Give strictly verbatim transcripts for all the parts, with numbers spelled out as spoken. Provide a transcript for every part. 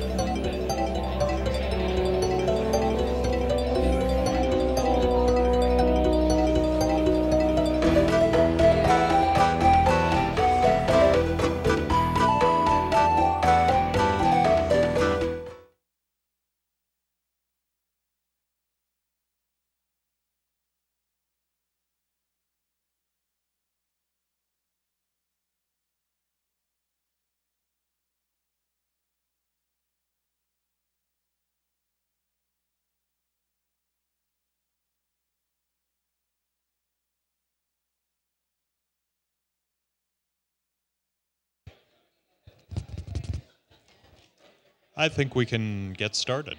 I think we can get started.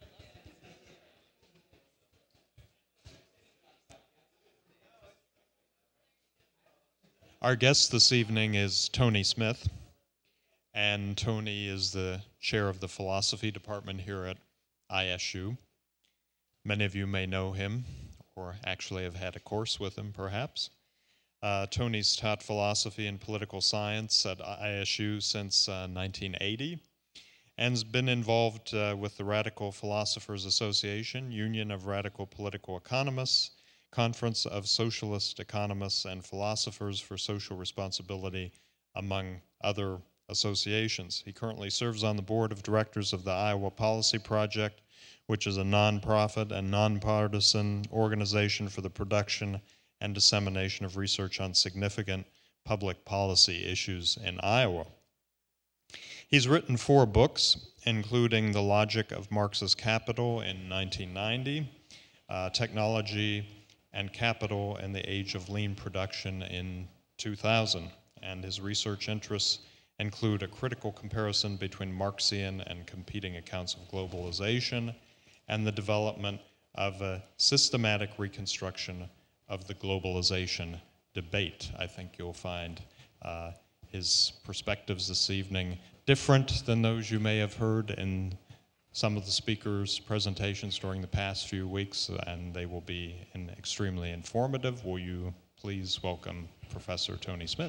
Our guest this evening is Tony Smith, and Tony is the chair of the philosophy department here at I S U. Many of you may know him, or actually have had a course with him, perhaps. Uh, Tony's taught philosophy and political science at I S U since uh, nineteen eighty. And has been involved uh, with the Radical Philosophers Association, Union of Radical Political Economists, Conference of Socialist Economists and Philosophers for Social Responsibility, among other associations. He currently serves on the board of directors of the Iowa Policy Project, which is a nonprofit and nonpartisan organization for the production and dissemination of research on significant public policy issues in Iowa. He's written four books, including The Logic of Marxist Capital in nineteen ninety, uh, Technology and Capital in the Age of Lean Production in two thousand. And his research interests include a critical comparison between Marxian and competing accounts of globalization and the development of a systematic reconstruction of the globalization debate. I think you'll find uh, his perspectives this evening different than those you may have heard in some of the speakers' presentations during the past few weeks, and they will be in extremely informative. Will you please welcome Professor Tony Smith?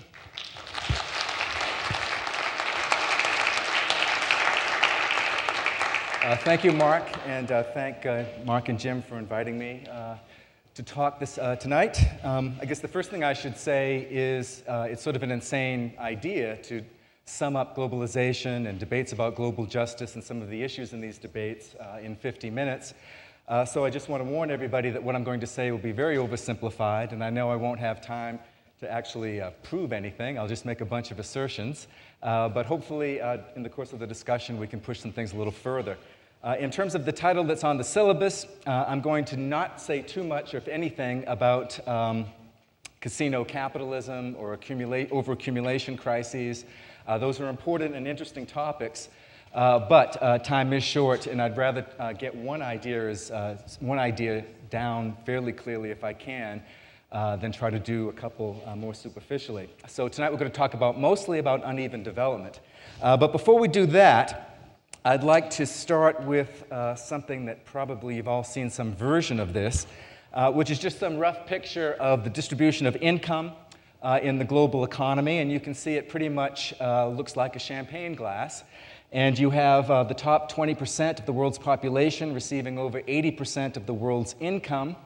Uh, thank you, Mark, and uh, thank uh, Mark and Jim for inviting me uh, to talk this uh, tonight. Um, I guess the first thing I should say is uh, it's sort of an insane idea to sum up globalization and debates about global justice and some of the issues in these debates uh, in fifty minutes. Uh, so I just want to warn everybody that what I'm going to say will be very oversimplified, and I know I won't have time to actually uh, prove anything. I'll just make a bunch of assertions. Uh, but hopefully, uh, in the course of the discussion, we can push some things a little further. Uh, in terms of the title that's on the syllabus, uh, I'm going to not say too much, or if anything, about um, casino capitalism or accumulate, over-accumulation crises. Uh, those are important and interesting topics, uh, but uh, time is short, and I'd rather uh, get one idea, is, uh, one idea down fairly clearly if I can, uh, than try to do a couple uh, more superficially. So tonight we're going to talk about mostly about uneven development. Uh, but before we do that, I'd like to start with uh, something that probably you've all seen some version of this, uh, which is just some rough picture of the distribution of income Uh, in the global economy, and you can see it pretty much uh, looks like a champagne glass. And you have uh, the top twenty percent of the world's population receiving over eighty percent of the world's income,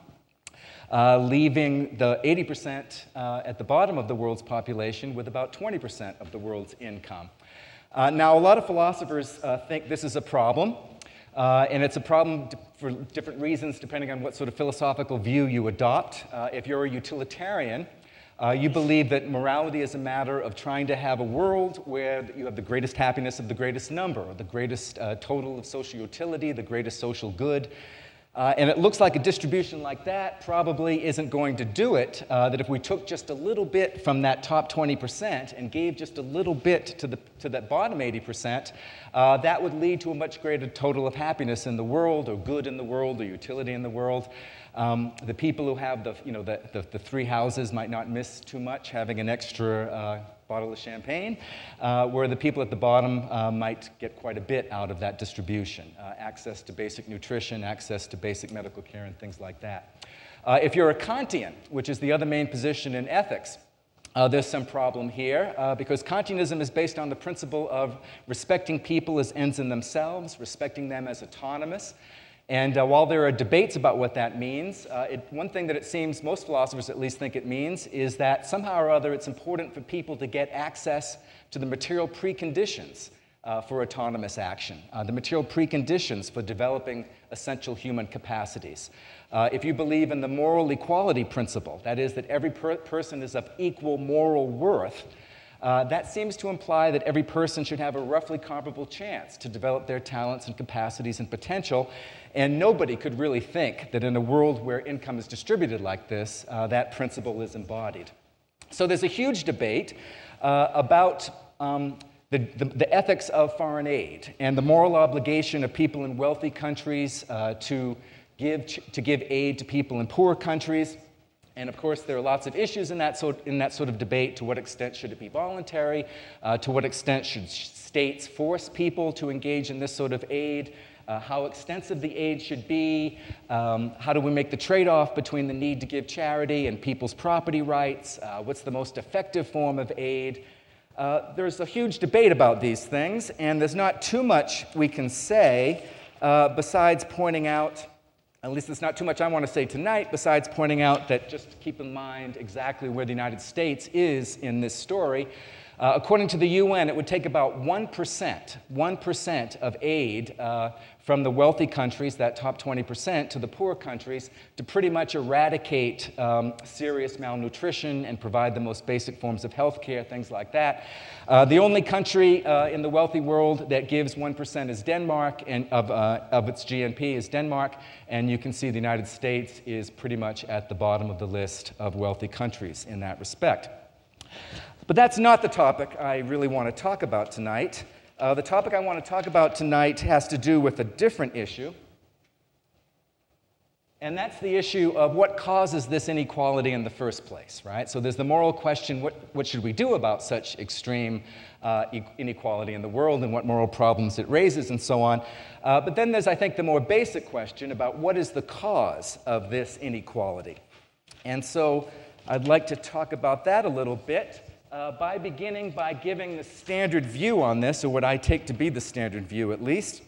uh, leaving the eighty percent uh, at the bottom of the world's population with about twenty percent of the world's income. Uh, now, a lot of philosophers uh, think this is a problem, uh, and it's a problem for different reasons depending on what sort of philosophical view you adopt. Uh, if you're a utilitarian, Uh, you believe that morality is a matter of trying to have a world where you have the greatest happiness of the greatest number, or the greatest uh, total of social utility, the greatest social good. Uh, and it looks like a distribution like that probably isn't going to do it, uh, that if we took just a little bit from that top twenty percent and gave just a little bit to, the, to that bottom eighty percent, uh, that would lead to a much greater total of happiness in the world, or good in the world, or utility in the world. Um, the people who have the, you know, the, the, the three houses might not miss too much having an extra uh, bottle of champagne, uh, where the people at the bottom uh, might get quite a bit out of that distribution. Uh, access to basic nutrition, access to basic medical care, and things like that. Uh, if you're a Kantian, which is the other main position in ethics, Uh, there's some problem here uh, because Kantianism is based on the principle of respecting people as ends in themselves, respecting them as autonomous. And uh, while there are debates about what that means, uh, it, one thing that it seems most philosophers at least think it means is that somehow or other it's important for people to get access to the material preconditions uh, for autonomous action, uh, the material preconditions for developing essential human capacities. Uh, if you believe in the moral equality principle, that is, that every per person is of equal moral worth, uh, that seems to imply that every person should have a roughly comparable chance to develop their talents and capacities and potential. And nobody could really think that in a world where income is distributed like this, uh, that principle is embodied. So there's a huge debate uh, about um, the, the, the ethics of foreign aid and the moral obligation of people in wealthy countries uh, to, give, to give aid to people in poor countries. And of course, there are lots of issues in that sort, in that sort of debate. To what extent should it be voluntary? Uh, to what extent should states force people to engage in this sort of aid? Uh, how extensive the aid should be, um, how do we make the trade-off between the need to give charity and people's property rights, uh, what's the most effective form of aid. Uh, there's a huge debate about these things, and there's not too much we can say uh, besides pointing out, at least there's not too much I want to say tonight, besides pointing out that just keep in mind exactly where the United States is in this story. Uh, according to the U N, it would take about one percent, one percent of aid uh, from the wealthy countries, that top twenty percent, to the poor countries to pretty much eradicate um, serious malnutrition and provide the most basic forms of health care, things like that. Uh, the only country uh, in the wealthy world that gives one percent is Denmark, and of, uh, of its G N P is Denmark, and you can see the United States is pretty much at the bottom of the list of wealthy countries in that respect. But that's not the topic I really want to talk about tonight. Uh, the topic I want to talk about tonight has to do with a different issue, and that's the issue of what causes this inequality in the first place, right? So there's the moral question, what, what should we do about such extreme uh, inequality in the world and what moral problems it raises and so on. Uh, but then there's, I think, the more basic question about what is the cause of this inequality. And so I'd like to talk about that a little bit. Uh, by beginning by giving the standard view on this, or what I take to be the standard view at least.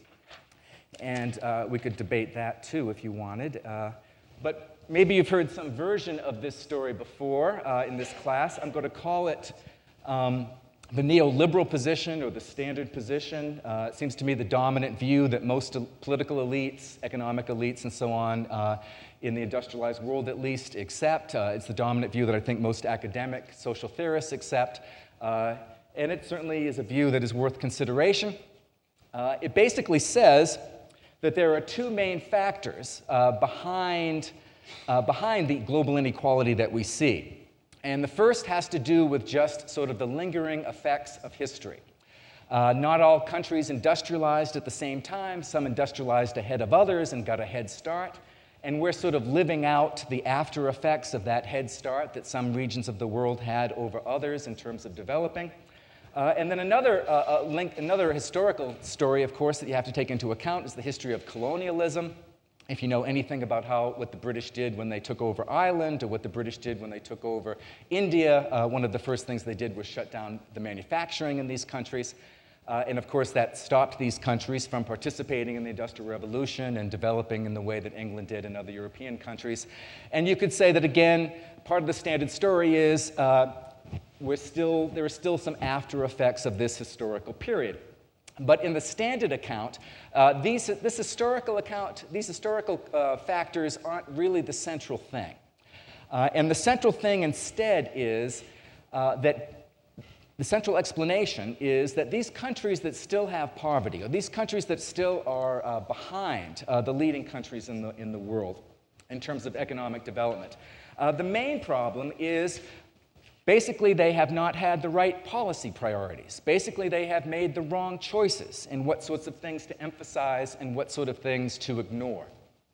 And uh, we could debate that too if you wanted. Uh, but maybe you've heard some version of this story before uh, in this class. I'm going to call it um, the neoliberal position or the standard position. Uh, it seems to me the dominant view that most political elites, economic elites, and so on uh, in the industrialized world at least accept. Uh, it's the dominant view that I think most academic social theorists accept. Uh, and it certainly is a view that is worth consideration. Uh, it basically says that there are two main factors uh, behind, uh, behind the global inequality that we see. And the first has to do with just sort of the lingering effects of history. Uh, not all countries industrialized at the same time. Some industrialized ahead of others and got a head start. And we're sort of living out the after effects of that head start that some regions of the world had over others in terms of developing. Uh, and then another, uh, uh, link, another historical story, of course, that you have to take into account is the history of colonialism. If you know anything about how, what the British did when they took over Ireland, or what the British did when they took over India, uh, one of the first things they did was shut down the manufacturing in these countries. Uh, and of course, that stopped these countries from participating in the Industrial Revolution and developing in the way that England did and other European countries. And you could say that, again, part of the standard story is uh, we're still, there are still some after effects of this historical period. But in the standard account, uh, these, this historical account, these historical uh, factors aren't really the central thing. Uh, and the central thing instead is uh, that the central explanation is that these countries that still have poverty, or these countries that still are uh, behind uh, the leading countries in the, in the world in terms of economic development, uh, the main problem is basically they have not had the right policy priorities. Basically, they have made the wrong choices in what sorts of things to emphasize and what sort of things to ignore.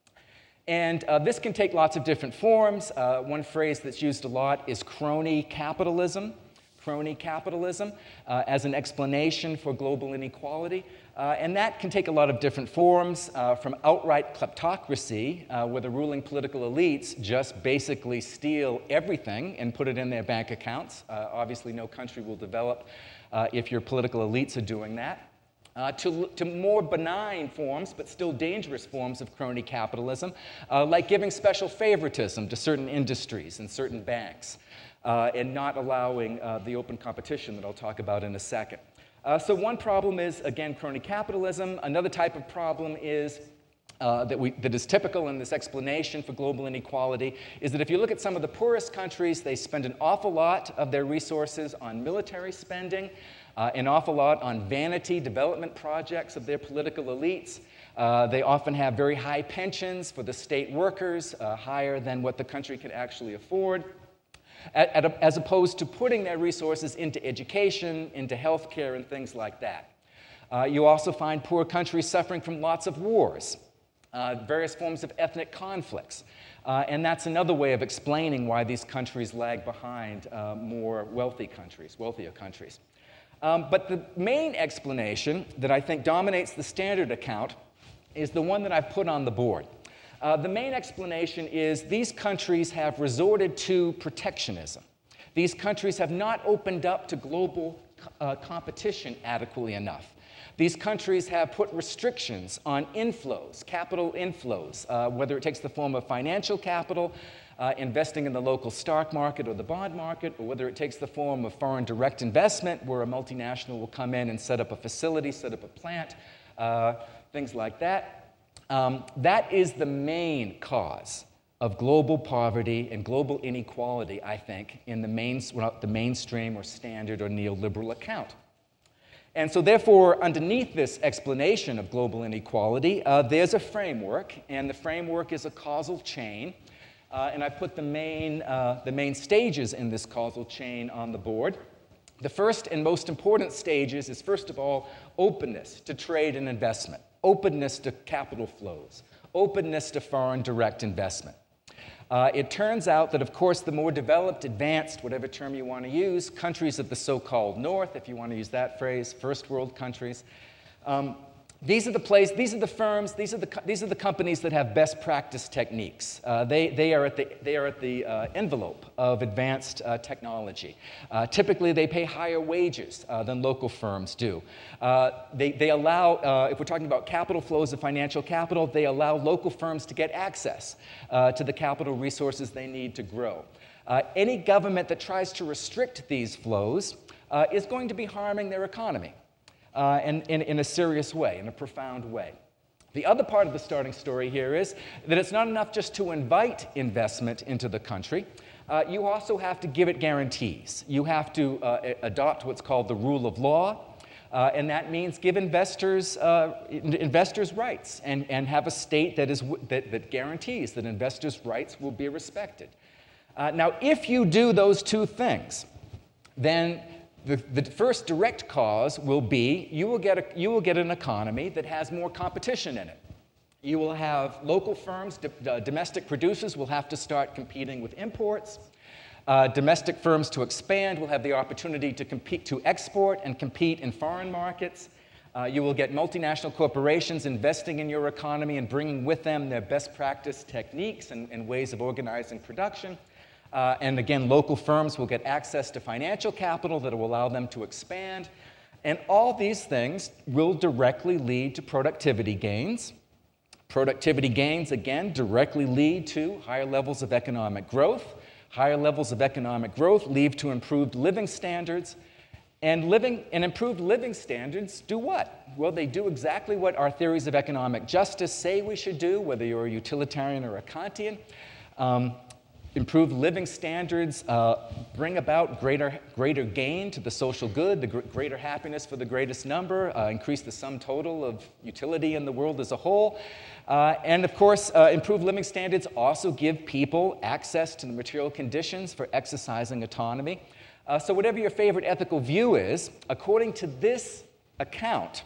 And uh, this can take lots of different forms. Uh, one phrase that's used a lot is crony capitalism. crony capitalism uh, as an explanation for global inequality. Uh, and that can take a lot of different forms, uh, from outright kleptocracy, uh, where the ruling political elites just basically steal everything and put it in their bank accounts. Uh, obviously, no country will develop uh, if your political elites are doing that. Uh, to, to more benign forms, but still dangerous forms of crony capitalism, uh, like giving special favoritism to certain industries and certain banks, uh, and not allowing uh, the open competition that I'll talk about in a second. Uh, so one problem is, again, crony capitalism. Another type of problem is uh, that, we, that is typical in this explanation for global inequality is that if you look at some of the poorest countries, they spend an awful lot of their resources on military spending, uh, an awful lot on vanity development projects of their political elites. Uh, they often have very high pensions for the state workers, uh, higher than what the country can actually afford. At, at a, as opposed to putting their resources into education, into healthcare, and things like that. Uh, you also find poor countries suffering from lots of wars, uh, various forms of ethnic conflicts. Uh, and that's another way of explaining why these countries lag behind uh, more wealthy countries, wealthier countries. Um, but the main explanation that I think dominates the standard account is the one that I've put on the board. Uh, the main explanation is these countries have resorted to protectionism. These countries have not opened up to global uh, competition adequately enough. These countries have put restrictions on inflows, capital inflows, uh, whether it takes the form of financial capital, uh, investing in the local stock market or the bond market, or whether it takes the form of foreign direct investment, where a multinational will come in and set up a facility, set up a plant, uh, things like that. Um, that is the main cause of global poverty and global inequality, I think, in the, main, well, the mainstream or standard or neoliberal account. And so therefore, underneath this explanation of global inequality, uh, there's a framework, and the framework is a causal chain. Uh, and I put the main, uh, the main stages in this causal chain on the board. The first and most important stages is, first of all, openness to trade and investment. Openness to capital flows, openness to foreign direct investment. Uh, it turns out that, of course, the more developed, advanced, whatever term you want to use, countries of the so-called North, if you want to use that phrase, first world countries, um, these are the place, these are the firms, these are the, these are the companies that have best practice techniques. Uh, they, they are at the, they are at the uh, envelope of advanced uh, technology. Uh, typically, they pay higher wages uh, than local firms do. Uh, they, they allow, uh, if we're talking about capital flows of financial capital, they allow local firms to get access uh, to the capital resources they need to grow. Uh, any government that tries to restrict these flows uh, is going to be harming their economy. Uh, in, in, in a serious way, in a profound way. The other part of the starting story here is that it's not enough just to invite investment into the country. Uh, you also have to give it guarantees. You have to uh, adopt what's called the rule of law, uh, and that means give investors, uh, investors rights and, and have a state that, is, that, that guarantees that investors' rights will be respected. Uh, now, if you do those two things, then The, the first direct cause will be you will, get a, you will get an economy that has more competition in it. You will have local firms, d uh, domestic producers will have to start competing with imports. Uh, domestic firms to expand will have the opportunity to compete, to export and compete in foreign markets. Uh, you will get multinational corporations investing in your economy and bringing with them their best practice techniques and, and ways of organizing production. Uh, and again, local firms will get access to financial capital that will allow them to expand. And all these things will directly lead to productivity gains. Productivity gains, again, directly lead to higher levels of economic growth. Higher levels of economic growth lead to improved living standards. And, living, and improved living standards do what? Well, they do exactly what our theories of economic justice say we should do, whether you're a utilitarian or a Kantian. Um, Improved living standards uh, bring about greater, greater gain to the social good, the gr greater happiness for the greatest number, uh, increase the sum total of utility in the world as a whole. Uh, and of course, uh, improved living standards also give people access to the material conditions for exercising autonomy. Uh, so whatever your favorite ethical view is, according to this account,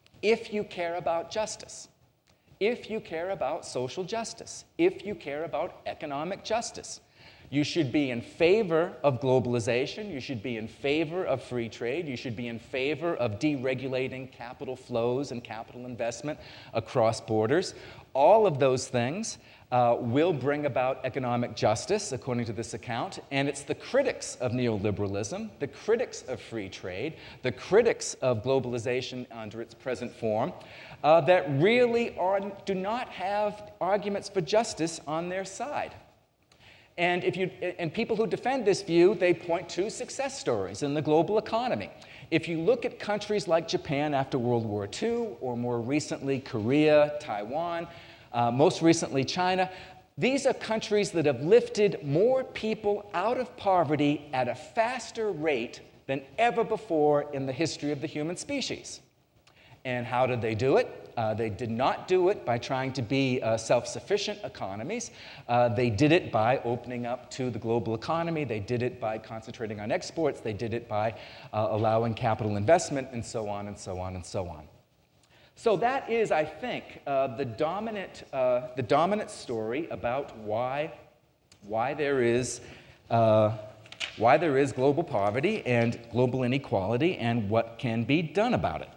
if you care about justice, if you care about social justice, if you care about economic justice, You should be in favor of globalization. You should be in favor of free trade. You should be in favor of deregulating capital flows and capital investment across borders. All of those things uh, will bring about economic justice, according to this account. And it's the critics of neoliberalism, the critics of free trade, the critics of globalization under its present form, uh, that really are, do not have arguments for justice on their side. And, if you, and people who defend this view, they point to success stories in the global economy. If you look at countries like Japan after World War Two, or more recently Korea, Taiwan, uh, most recently China, these are countries that have lifted more people out of poverty at a faster rate than ever before in the history of the human species. And how did they do it? Uh, they did not do it by trying to be uh, self-sufficient economies. Uh, they did it by opening up to the global economy. They did it by concentrating on exports. They did it by uh, allowing capital investment, and so on and so on and so on. So that is, I think, uh, the dominant, uh, the dominant story about why, why there is, uh, why there is global poverty and global inequality, and what can be done about it.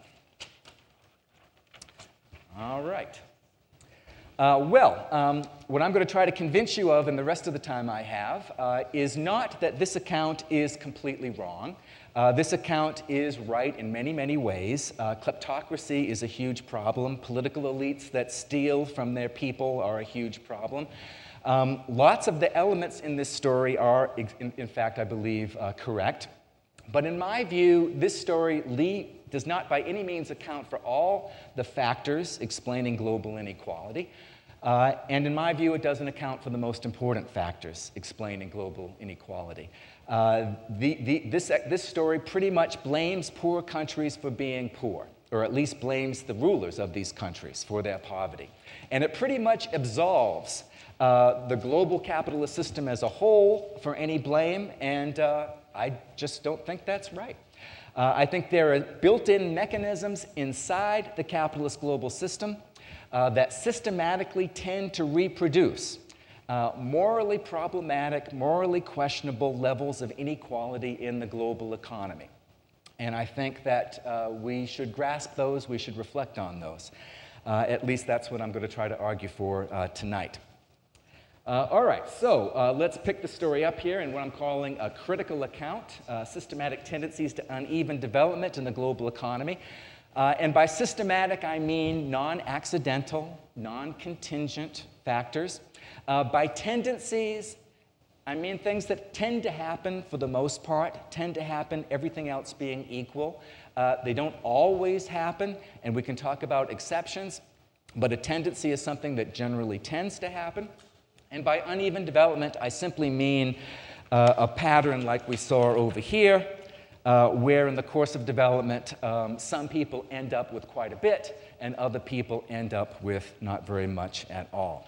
All right. Uh, well, um, what I'm going to try to convince you of in the rest of the time I have uh, is not that this account is completely wrong. Uh, this account is right in many, many ways. Uh, kleptocracy is a huge problem. Political elites that steal from their people are a huge problem. Um, lots of the elements in this story are, in, in fact, I believe, uh, correct. But in my view, this story le- does not by any means account for all the factors explaining global inequality. Uh, and in my view, it doesn't account for the most important factors explaining global inequality. Uh, the, the, this, this story pretty much blames poor countries for being poor, or at least blames the rulers of these countries for their poverty. And it pretty much absolves uh, the global capitalist system as a whole for any blame, and uh, I just don't think that's right. Uh, I think there are built-in mechanisms inside the capitalist global system uh, that systematically tend to reproduce uh, morally problematic, morally questionable levels of inequality in the global economy. And I think that uh, we should grasp those, we should reflect on those. Uh, at least that's what I'm going to try to argue for uh, tonight. Uh, all right, so uh, let's pick the story up here in what I'm calling a critical account, uh, systematic tendencies to uneven development in the global economy. Uh, and by systematic, I mean non-accidental, non-contingent factors. Uh, by tendencies, I mean things that tend to happen for the most part, tend to happen, everything else being equal. Uh, they don't always happen, and we can talk about exceptions, but a tendency is something that generally tends to happen. And by uneven development, I simply mean uh, a pattern like we saw over here, uh, where in the course of development, um, some people end up with quite a bit, and other people end up with not very much at all.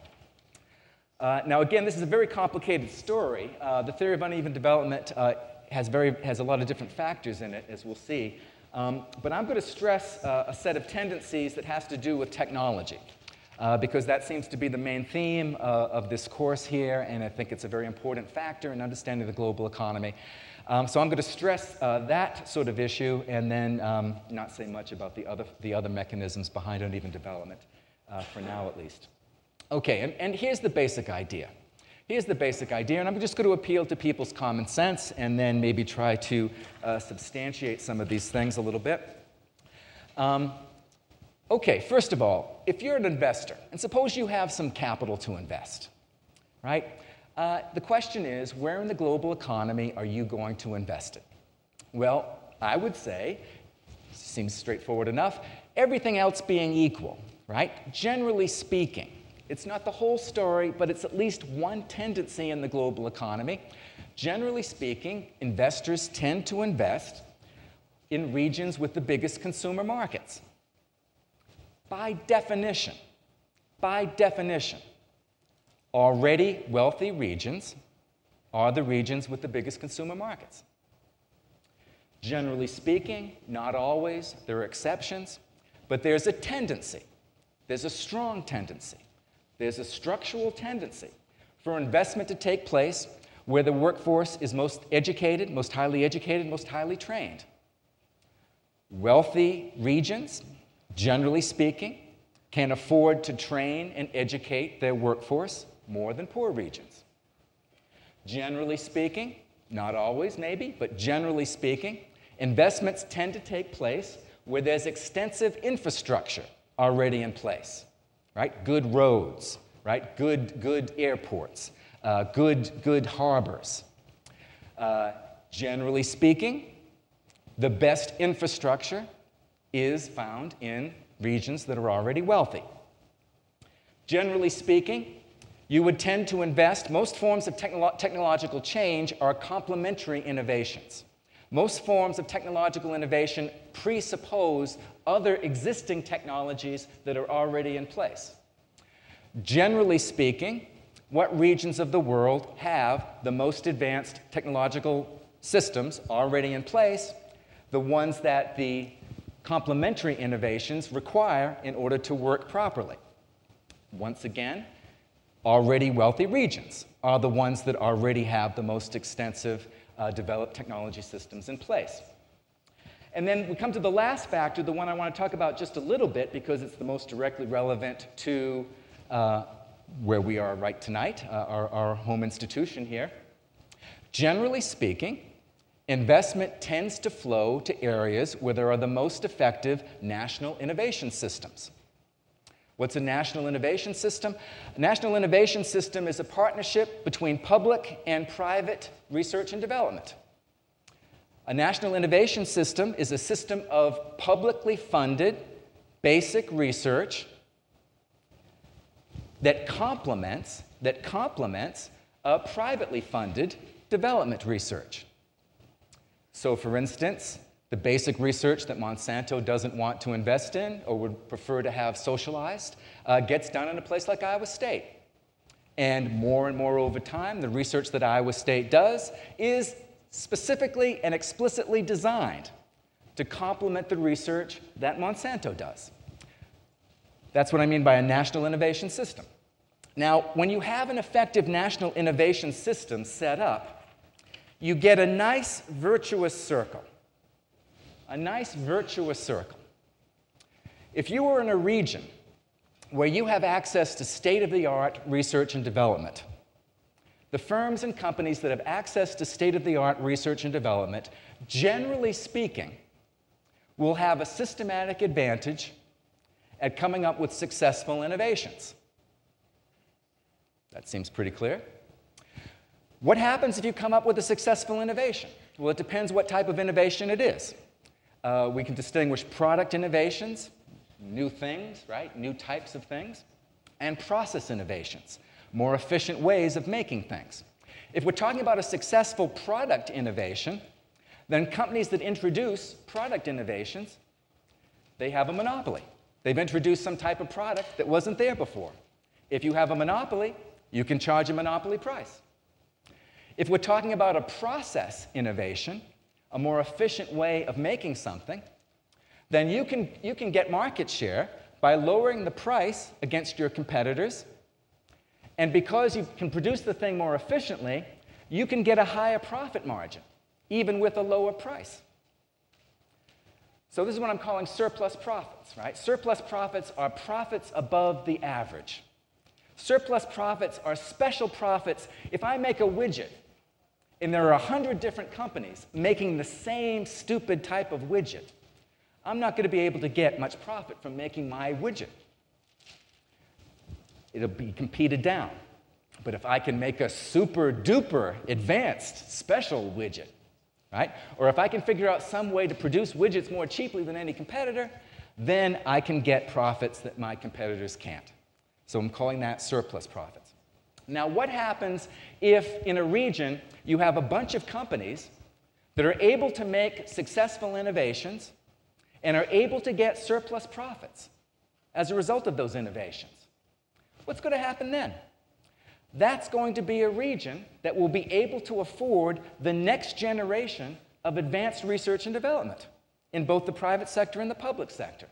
Uh, now, again, this is a very complicated story. Uh, the theory of uneven development uh, has, very, has a lot of different factors in it, as we'll see. Um, but I'm going to stress uh, a set of tendencies that has to do with technology. Uh, because that seems to be the main theme uh, of this course here, and I think it's a very important factor in understanding the global economy. Um, so I'm going to stress uh, that sort of issue, and then um, not say much about the other, the other mechanisms behind uneven development, uh, for now at least. Okay, and, and here's the basic idea. Here's the basic idea, and I'm just going to appeal to people's common sense, and then maybe try to uh, substantiate some of these things a little bit. Um, Okay, first of all, if you're an investor, and suppose you have some capital to invest, right? Uh, the question is, where in the global economy are you going to invest it? Well, I would say, seems straightforward enough, everything else being equal, right? Generally speaking, it's not the whole story, but it's at least one tendency in the global economy. Generally speaking, investors tend to invest in regions with the biggest consumer markets. By definition, by definition, already wealthy regions are the regions with the biggest consumer markets. Generally speaking, not always, there are exceptions, but there's a tendency, there's a strong tendency, there's a structural tendency for investment to take place where the workforce is most educated, most highly educated, most highly trained. Wealthy regions, generally speaking, can afford to train and educate their workforce more than poor regions. Generally speaking, not always maybe, but generally speaking, investments tend to take place where there's extensive infrastructure already in place, right? Good roads, right? Good, good airports, uh, good, good harbors. Uh, generally speaking, the best infrastructure is found in regions that are already wealthy. Generally speaking, you would tend to invest, most forms of technolo- technological change are complementary innovations. Most forms of technological innovation presuppose other existing technologies that are already in place. Generally speaking, what regions of the world have the most advanced technological systems already in place? The ones that the complementary innovations require in order to work properly. Once again, already wealthy regions are the ones that already have the most extensive uh, developed technology systems in place. And then we come to the last factor, the one I want to talk about just a little bit because it's the most directly relevant to uh, where we are right tonight, uh, our, our home institution here. Generally speaking, investment tends to flow to areas where there are the most effective national innovation systems. What's a national innovation system? A national innovation system is a partnership between public and private research and development. A national innovation system is a system of publicly funded basic research that complements, that complements a privately funded development research. So, for instance, the basic research that Monsanto doesn't want to invest in or would prefer to have socialized uh, gets done in a place like Iowa State. And more and more over time, the research that Iowa State does is specifically and explicitly designed to complement the research that Monsanto does. That's what I mean by a national innovation system. Now, when you have an effective national innovation system set up, you get a nice virtuous circle. A nice virtuous circle. If you were in a region where you have access to state-of-the-art research and development, the firms and companies that have access to state-of-the-art research and development, generally speaking, will have a systematic advantage at coming up with successful innovations. That seems pretty clear. What happens if you come up with a successful innovation? Well, it depends what type of innovation it is. Uh, we can distinguish product innovations, new things, right? New types of things, and process innovations, more efficient ways of making things. If we're talking about a successful product innovation, then companies that introduce product innovations, they have a monopoly. They've introduced some type of product that wasn't there before. If you have a monopoly, you can charge a monopoly price. If we're talking about a process innovation, a more efficient way of making something, then you can, you can get market share by lowering the price against your competitors. And because you can produce the thing more efficiently, you can get a higher profit margin, even with a lower price. So this is what I'm calling surplus profits, right? Surplus profits are profits above the average. Surplus profits are special profits. If I make a widget, and there are a hundred different companies making the same stupid type of widget, I'm not going to be able to get much profit from making my widget. It'll be competed down. But if I can make a super duper advanced special widget, right? Or if I can figure out some way to produce widgets more cheaply than any competitor, then I can get profits that my competitors can't. So I'm calling that surplus profits. Now, what happens if in a region you have a bunch of companies that are able to make successful innovations and are able to get surplus profits as a result of those innovations? What's going to happen then? That's going to be a region that will be able to afford the next generation of advanced research and development in both the private sector and the public sector.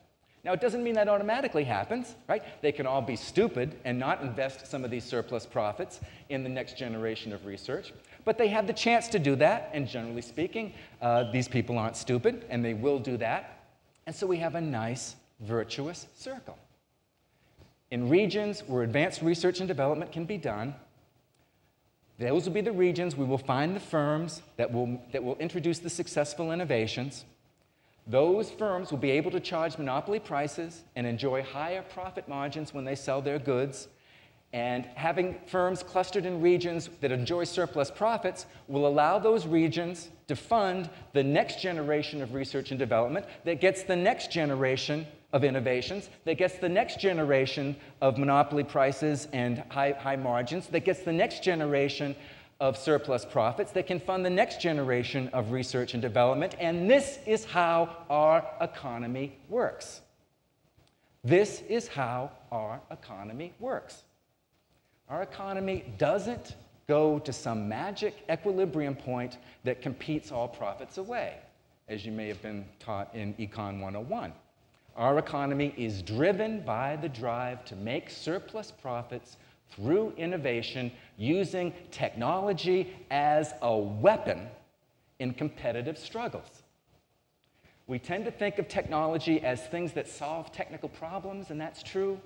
Now, it doesn't mean that automatically happens, right? They can all be stupid and not invest some of these surplus profits in the next generation of research. But they have the chance to do that, and generally speaking, uh, these people aren't stupid, and they will do that. And so we have a nice, virtuous circle. In regions where advanced research and development can be done, those will be the regions we will find the firms that will, that will introduce the successful innovations. Those firms will be able to charge monopoly prices and enjoy higher profit margins when they sell their goods. And having firms clustered in regions that enjoy surplus profits will allow those regions to fund the next generation of research and development that gets the next generation of innovations, that gets the next generation of monopoly prices and high, high margins, that gets the next generation of surplus profits, that can fund the next generation of research and development. And this is how our economy works. This is how our economy works. Our economy doesn't go to some magic equilibrium point that competes all profits away, as you may have been taught in Econ one oh one. Our economy is driven by the drive to make surplus profits through innovation, using technology as a weapon in competitive struggles. We tend to think of technology as things that solve technical problems, and that's true.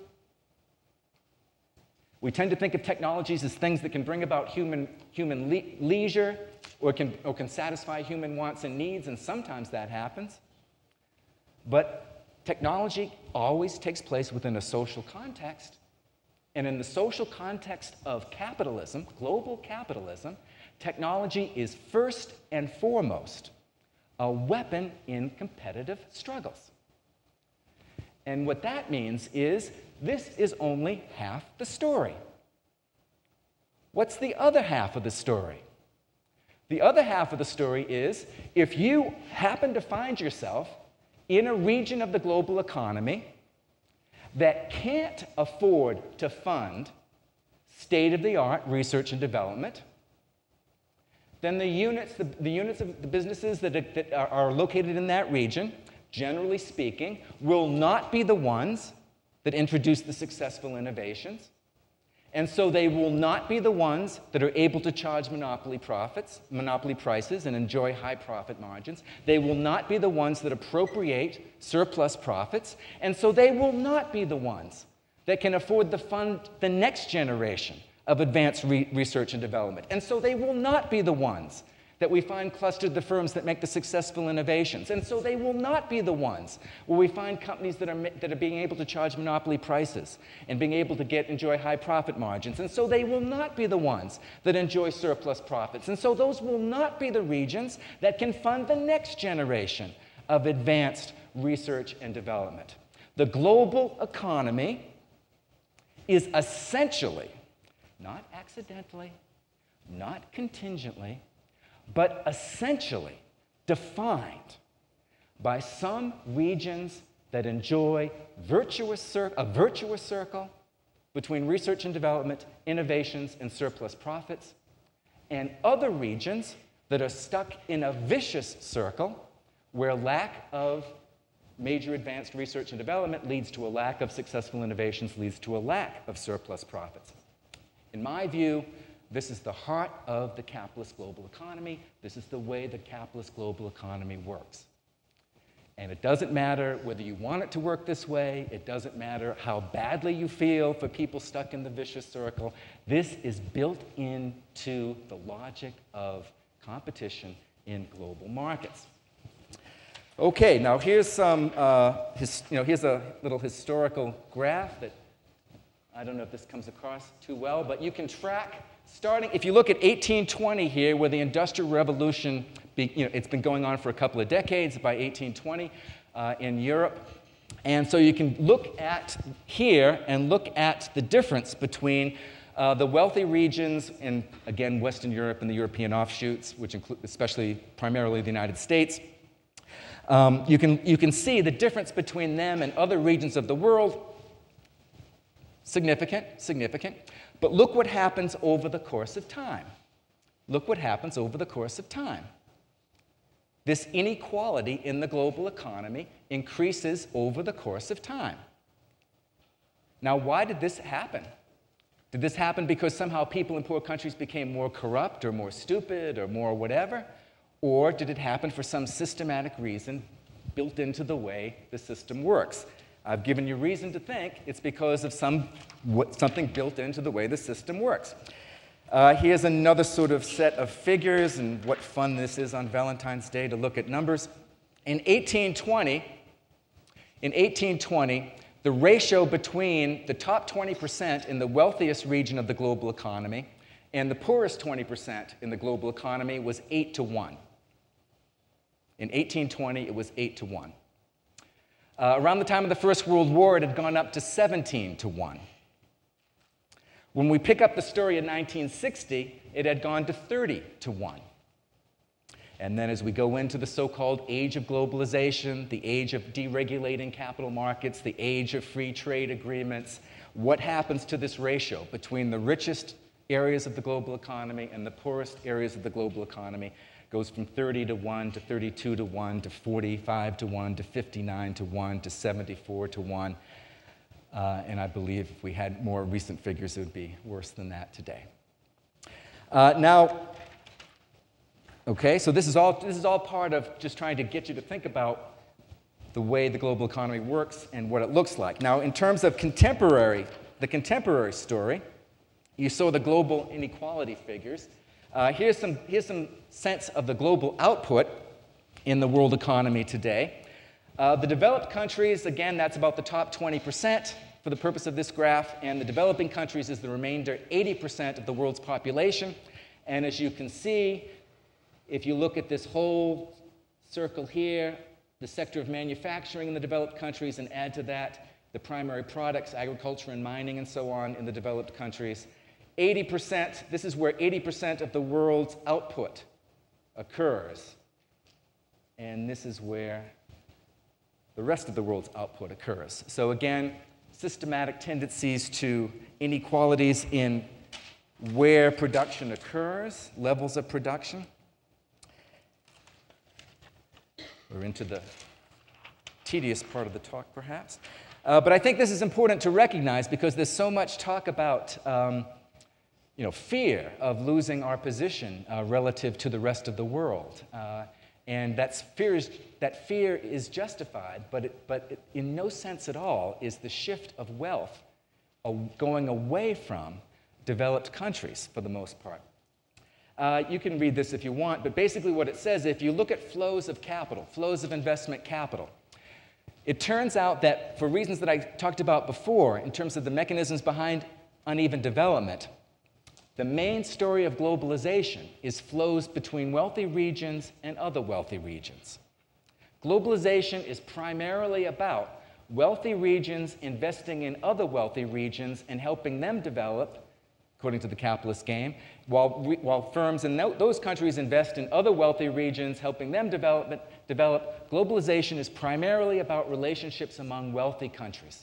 We tend to think of technologies as things that can bring about human, human le leisure or can, or can satisfy human wants and needs, and sometimes that happens. But technology always takes place within a social context. And in the social context of capitalism, global capitalism, technology is first and foremost a weapon in competitive struggles. And what that means is this is only half the story. What's the other half of the story? The other half of the story is if you happen to find yourself in a region of the global economy that can't afford to fund state-of-the-art research and development, then the units, the, the units of the businesses that, are, that are, are located in that region, generally speaking, will not be the ones that introduce the successful innovations. And so they will not be the ones that are able to charge monopoly profits, monopoly prices, and enjoy high profit margins. They will not be the ones that appropriate surplus profits. And so they will not be the ones that can afford to fund the next generation of advanced re research and development. And so they will not be the ones that we find clustered the firms that make the successful innovations. And so they will not be the ones where we find companies that are, that are being able to charge monopoly prices and being able to get, enjoy high profit margins. And so they will not be the ones that enjoy surplus profits. And so those will not be the regions that can fund the next generation of advanced research and development. The global economy is essentially, not accidentally, not contingently, but essentially defined by some regions that enjoy virtuous a virtuous circle between research and development, innovations, and surplus profits, and other regions that are stuck in a vicious circle where lack of major advanced research and development leads to a lack of successful innovations, leads to a lack of surplus profits. In my view, this is the heart of the capitalist global economy. This is the way the capitalist global economy works. And it doesn't matter whether you want it to work this way. It doesn't matter how badly you feel for people stuck in the vicious circle. This is built into the logic of competition in global markets. Okay, now here's some, uh, his, you know, here's a little historical graph that I don't know if this comes across too well, but you can track starting, if you look at eighteen twenty here, where the Industrial Revolution, be, you know, it's been going on for a couple of decades by eighteen twenty uh, in Europe. And so you can look at here and look at the difference between uh, the wealthy regions in, again, Western Europe and the European offshoots, which include especially primarily the United States. Um, you can, you can see the difference between them and other regions of the world. Significant, significant. But look what happens over the course of time. Look what happens over the course of time. this inequality in the global economy increases over the course of time. Now, why did this happen? Did this happen because somehow people in poor countries became more corrupt or more stupid or more whatever? Or did it happen for some systematic reason built into the way the system works? I've given you reason to think it's because of some, what, something built into the way the system works. Uh, here's another sort of set of figures, and what fun this is on Valentine's Day to look at numbers. In eighteen twenty, in eighteen twenty, the ratio between the top twenty percent in the wealthiest region of the global economy and the poorest twenty percent in the global economy was eight to one. In eighteen twenty, it was eight to one. Uh, around the time of the First World War, it had gone up to seventeen to one. When we pick up the story in nineteen sixty, it had gone to thirty to one. And then as we go into the so-called age of globalization, the age of deregulating capital markets, the age of free trade agreements, what happens to this ratio between the richest areas of the global economy and the poorest areas of the global economy? It goes from thirty to one to thirty-two to one to forty-five to one to fifty-nine to one to seventy-four to one. Uh, and I believe if we had more recent figures, it would be worse than that today. Uh, now, okay, so this is all this is all part of just trying to get you to think about the way the global economy works and what it looks like. Now, in terms of contemporary, the contemporary story, you saw the global inequality figures. Uh, here's some here's some sense of the global output in the world economy today. Uh, the developed countries, again, that's about the top twenty percent for the purpose of this graph, and the developing countries is the remainder eighty percent of the world's population. And as you can see, if you look at this whole circle here, the sector of manufacturing in the developed countries, and add to that the primary products, agriculture and mining and so on in the developed countries, eighty percent, this is where eighty percent of the world's output occurs. And this is where the rest of the world's output occurs. So again, systematic tendencies to inequalities in where production occurs, levels of production. We're into the tedious part of the talk, perhaps. Uh, but I think this is important to recognize because there's so much talk about um, you know, fear of losing our position uh, relative to the rest of the world. Uh, And that's fear is, that fear is justified, but, it, but it, in no sense at all is the shift of wealth uh, going away from developed countries for the most part. Uh, you can read this if you want, but basically what it says, if you look at flows of capital, flows of investment capital, it turns out that for reasons that I talked about before, in terms of the mechanisms behind uneven development, the main story of globalization is flows between wealthy regions and other wealthy regions. Globalization is primarily about wealthy regions investing in other wealthy regions and helping them develop, according to the capitalist game, while, while firms in those countries invest in other wealthy regions, helping them develop, develop. Globalization is primarily about relationships among wealthy countries,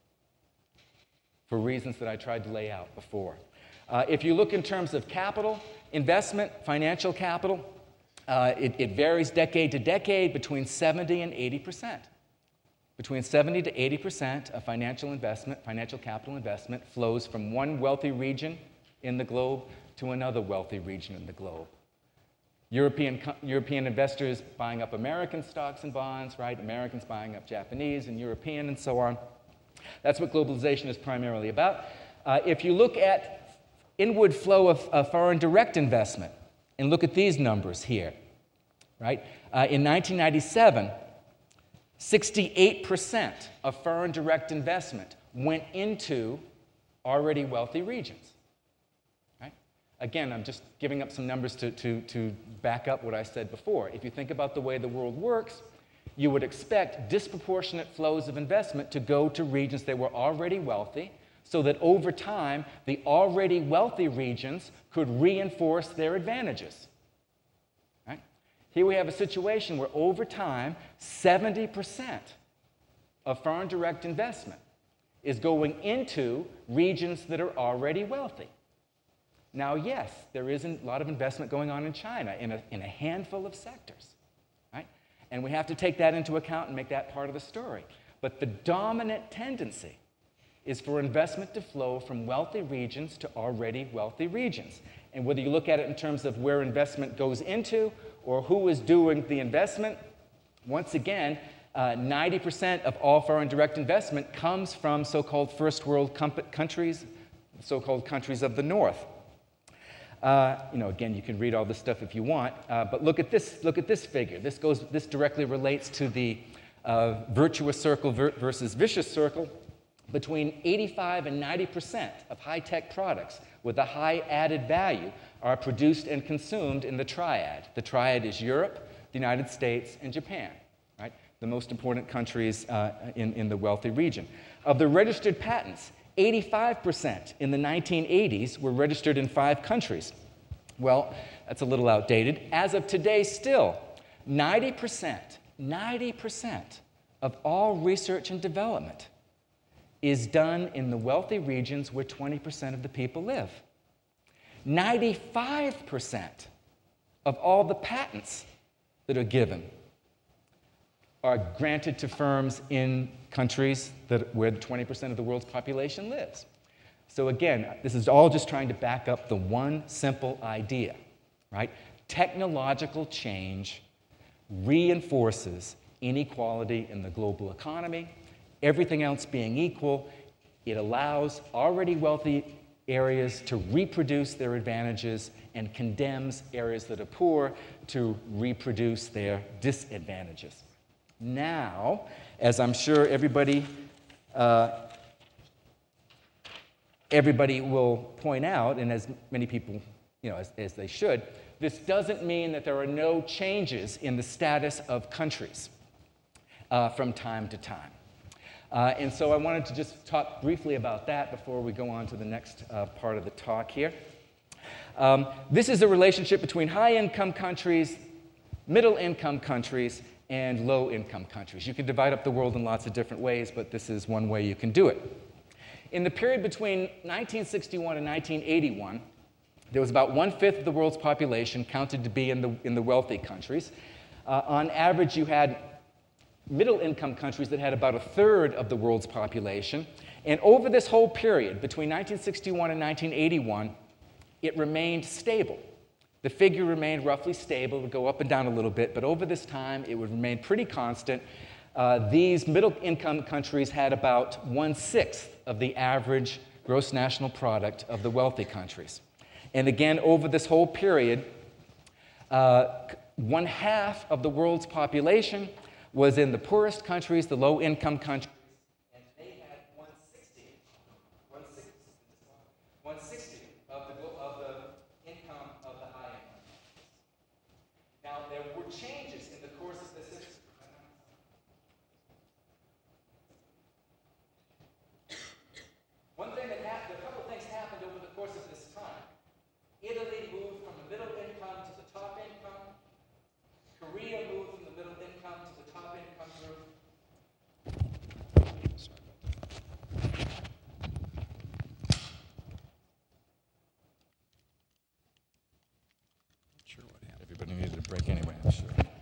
for reasons that I tried to lay out before. Uh, if you look in terms of capital, investment, financial capital, uh, it, it varies decade to decade between seventy and eighty percent. Between seventy to eighty percent of financial investment, financial capital investment, flows from one wealthy region in the globe to another wealthy region in the globe. European, European investors buying up American stocks and bonds, right? Americans buying up Japanese and European and so on. That's what globalization is primarily about. Uh, if you look at inward flow of, of foreign direct investment, and look at these numbers here, right? Uh, in nineteen ninety-seven, sixty-eight percent of foreign direct investment went into already wealthy regions, right? Again, I'm just giving up some numbers to, to, to back up what I said before. If you think about the way the world works, you would expect disproportionate flows of investment to go to regions that were already wealthy, so that over time, the already wealthy regions could reinforce their advantages. Right? Here we have a situation where over time, seventy percent of foreign direct investment is going into regions that are already wealthy. Now, yes, there is a lot of investment going on in China in a, in a handful of sectors. Right? And we have to take that into account and make that part of the story. But the dominant tendency is for investment to flow from wealthy regions to already wealthy regions. And whether you look at it in terms of where investment goes into or who is doing the investment, once again, uh, ninety percent of all foreign direct investment comes from so-called first world countries, so-called countries of the North. Uh, you know, again, you can read all this stuff if you want, uh, but look at this. Look at this figure. This goes. This directly relates to the uh, virtuous circle ver versus vicious circle. Between eighty-five and ninety percent of high-tech products with a high added value are produced and consumed in the triad. The triad is Europe, the United States, and Japan. Right, the most important countries uh, in in the wealthy region. Of the registered patents, eighty-five percent in the nineteen eighties were registered in five countries. Well, that's a little outdated. As of today, still, ninety percent, ninety percent of all research and development is done in the wealthy regions where twenty percent of the people live. ninety-five percent of all the patents that are given are granted to firms in countries that, where twenty percent of the world's population lives. So again, this is all just trying to back up the one simple idea, right? Technological change reinforces inequality in the global economy. Everything else being equal, it allows already wealthy areas to reproduce their advantages and condemns areas that are poor to reproduce their disadvantages. Now, as I'm sure everybody, uh, everybody will point out, and as many people, you know, as, as they should, this doesn't mean that there are no changes in the status of countries uh, from time to time. Uh, and so I wanted to just talk briefly about that before we go on to the next uh, part of the talk here. Um, this is a relationship between high-income countries, middle-income countries, and low-income countries. You can divide up the world in lots of different ways, but this is one way you can do it. In the period between nineteen sixty-one and nineteen eighty-one, there was about one-fifth of the world's population counted to be in the, in the wealthy countries. Uh, on average, you had middle-income countries that had about a third of the world's population. And over this whole period, between nineteen sixty-one and nineteen eighty-one, it remained stable. The figure remained roughly stable. It would go up and down a little bit, but over this time, it would remain pretty constant. Uh, these middle-income countries had about one-sixth of the average gross national product of the wealthy countries. And again, over this whole period, uh, one-half of the world's population was in the poorest countries, the low-income countries, and they had one-sixtieth, one-sixtieth, one-sixtieth of the, of the income of the high-income countries. Now, there were changes in the course of this history. One thing that happened, a couple things happened over the course of this time. Italy moved from the middle income to the top income. Korea moved from the middle income to the top income group. Sorry about that. Not sure what happened. Everybody needed a break anyway, I'm sure. Okay.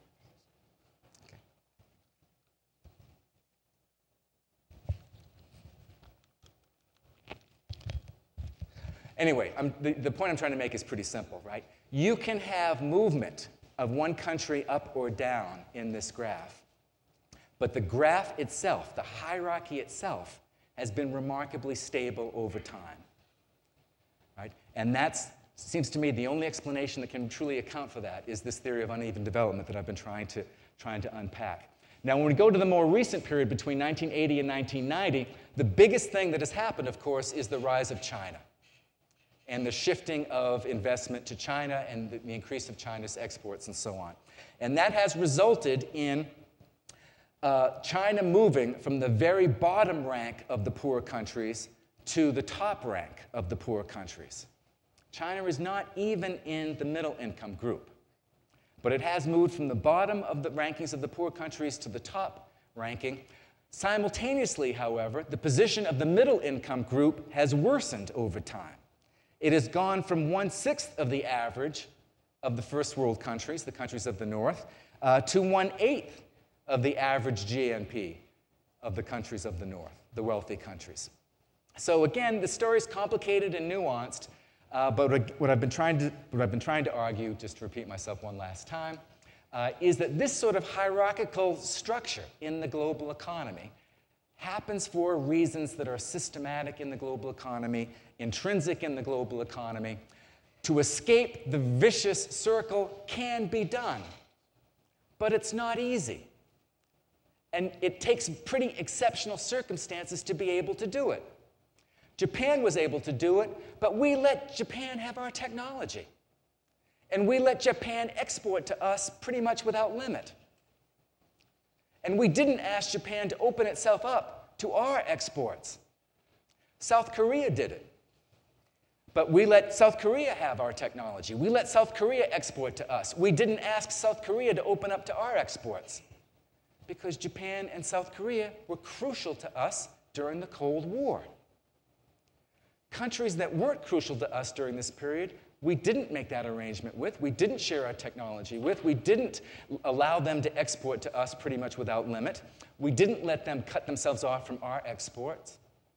Anyway, I'm, the, the point I'm trying to make is pretty simple, right? You can have movement of one country up or down in this graph. But the graph itself, the hierarchy itself, has been remarkably stable over time. Right? And that seems to me the only explanation that can truly account for that is this theory of uneven development that I've been trying to, trying to unpack. Now, when we go to the more recent period between nineteen eighty and nineteen ninety, the biggest thing that has happened, of course, is the rise of China and the shifting of investment to China and the, the increase of China's exports and so on. And that has resulted in uh, China moving from the very bottom rank of the poor countries to the top rank of the poor countries. China is not even in the middle income group, but it has moved from the bottom of the rankings of the poor countries to the top ranking. Simultaneously, however, the position of the middle income group has worsened over time. It has gone from one-sixth of the average of the first world countries, the countries of the North, uh, to one-eighth of the average G N P of the countries of the North, the wealthy countries. So again, the story is complicated and nuanced, uh, but what I've been trying to, what I've been trying to argue, just to repeat myself one last time, uh, is that this sort of hierarchical structure in the global economy happens for reasons that are systematic in the global economy, intrinsic in the global economy. To escape the vicious circle can be done, but it's not easy. And it takes pretty exceptional circumstances to be able to do it. Japan was able to do it, but we let Japan have our technology. And we let Japan export to us pretty much without limit. And we didn't ask Japan to open itself up to our exports. South Korea did it. But we let South Korea have our technology. We let South Korea export to us. We didn't ask South Korea to open up to our exports because Japan and South Korea were crucial to us during the Cold War. Countries that weren't crucial to us during this period, we didn't make that arrangement with. We didn't share our technology with. We didn't allow them to export to us pretty much without limit. We didn't let them cut themselves off from our exports.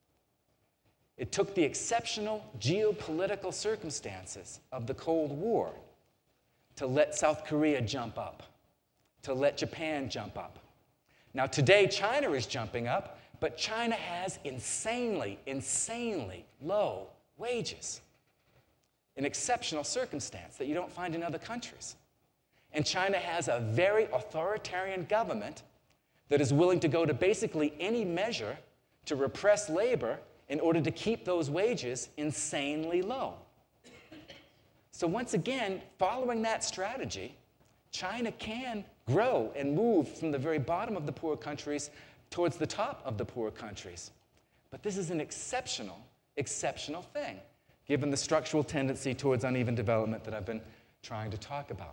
It took the exceptional geopolitical circumstances of the Cold War to let South Korea jump up, to let Japan jump up. Now, today, China is jumping up, but China has insanely, insanely low wages. An exceptional circumstance that you don't find in other countries. And China has a very authoritarian government that is willing to go to basically any measure to repress labor in order to keep those wages insanely low. So once again, following that strategy, China can grow and move from the very bottom of the poor countries towards the top of the poor countries. But this is an exceptional, exceptional thing, given the structural tendency towards uneven development that I've been trying to talk about.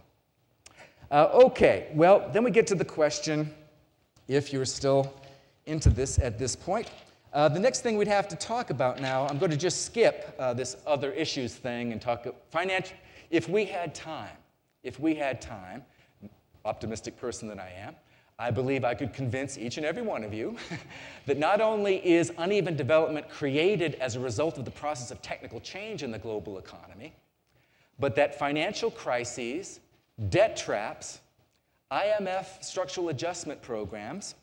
Uh, okay, well, then we get to the question, if you're still into this at this point, Uh, the next thing we'd have to talk about now, I'm going to just skip uh, this other issues thing and talk financial. If we had time, if we had time, optimistic person that I am, I believe I could convince each and every one of you that not only is uneven development created as a result of the process of technical change in the global economy, but that financial crises, debt traps, I M F structural adjustment programs,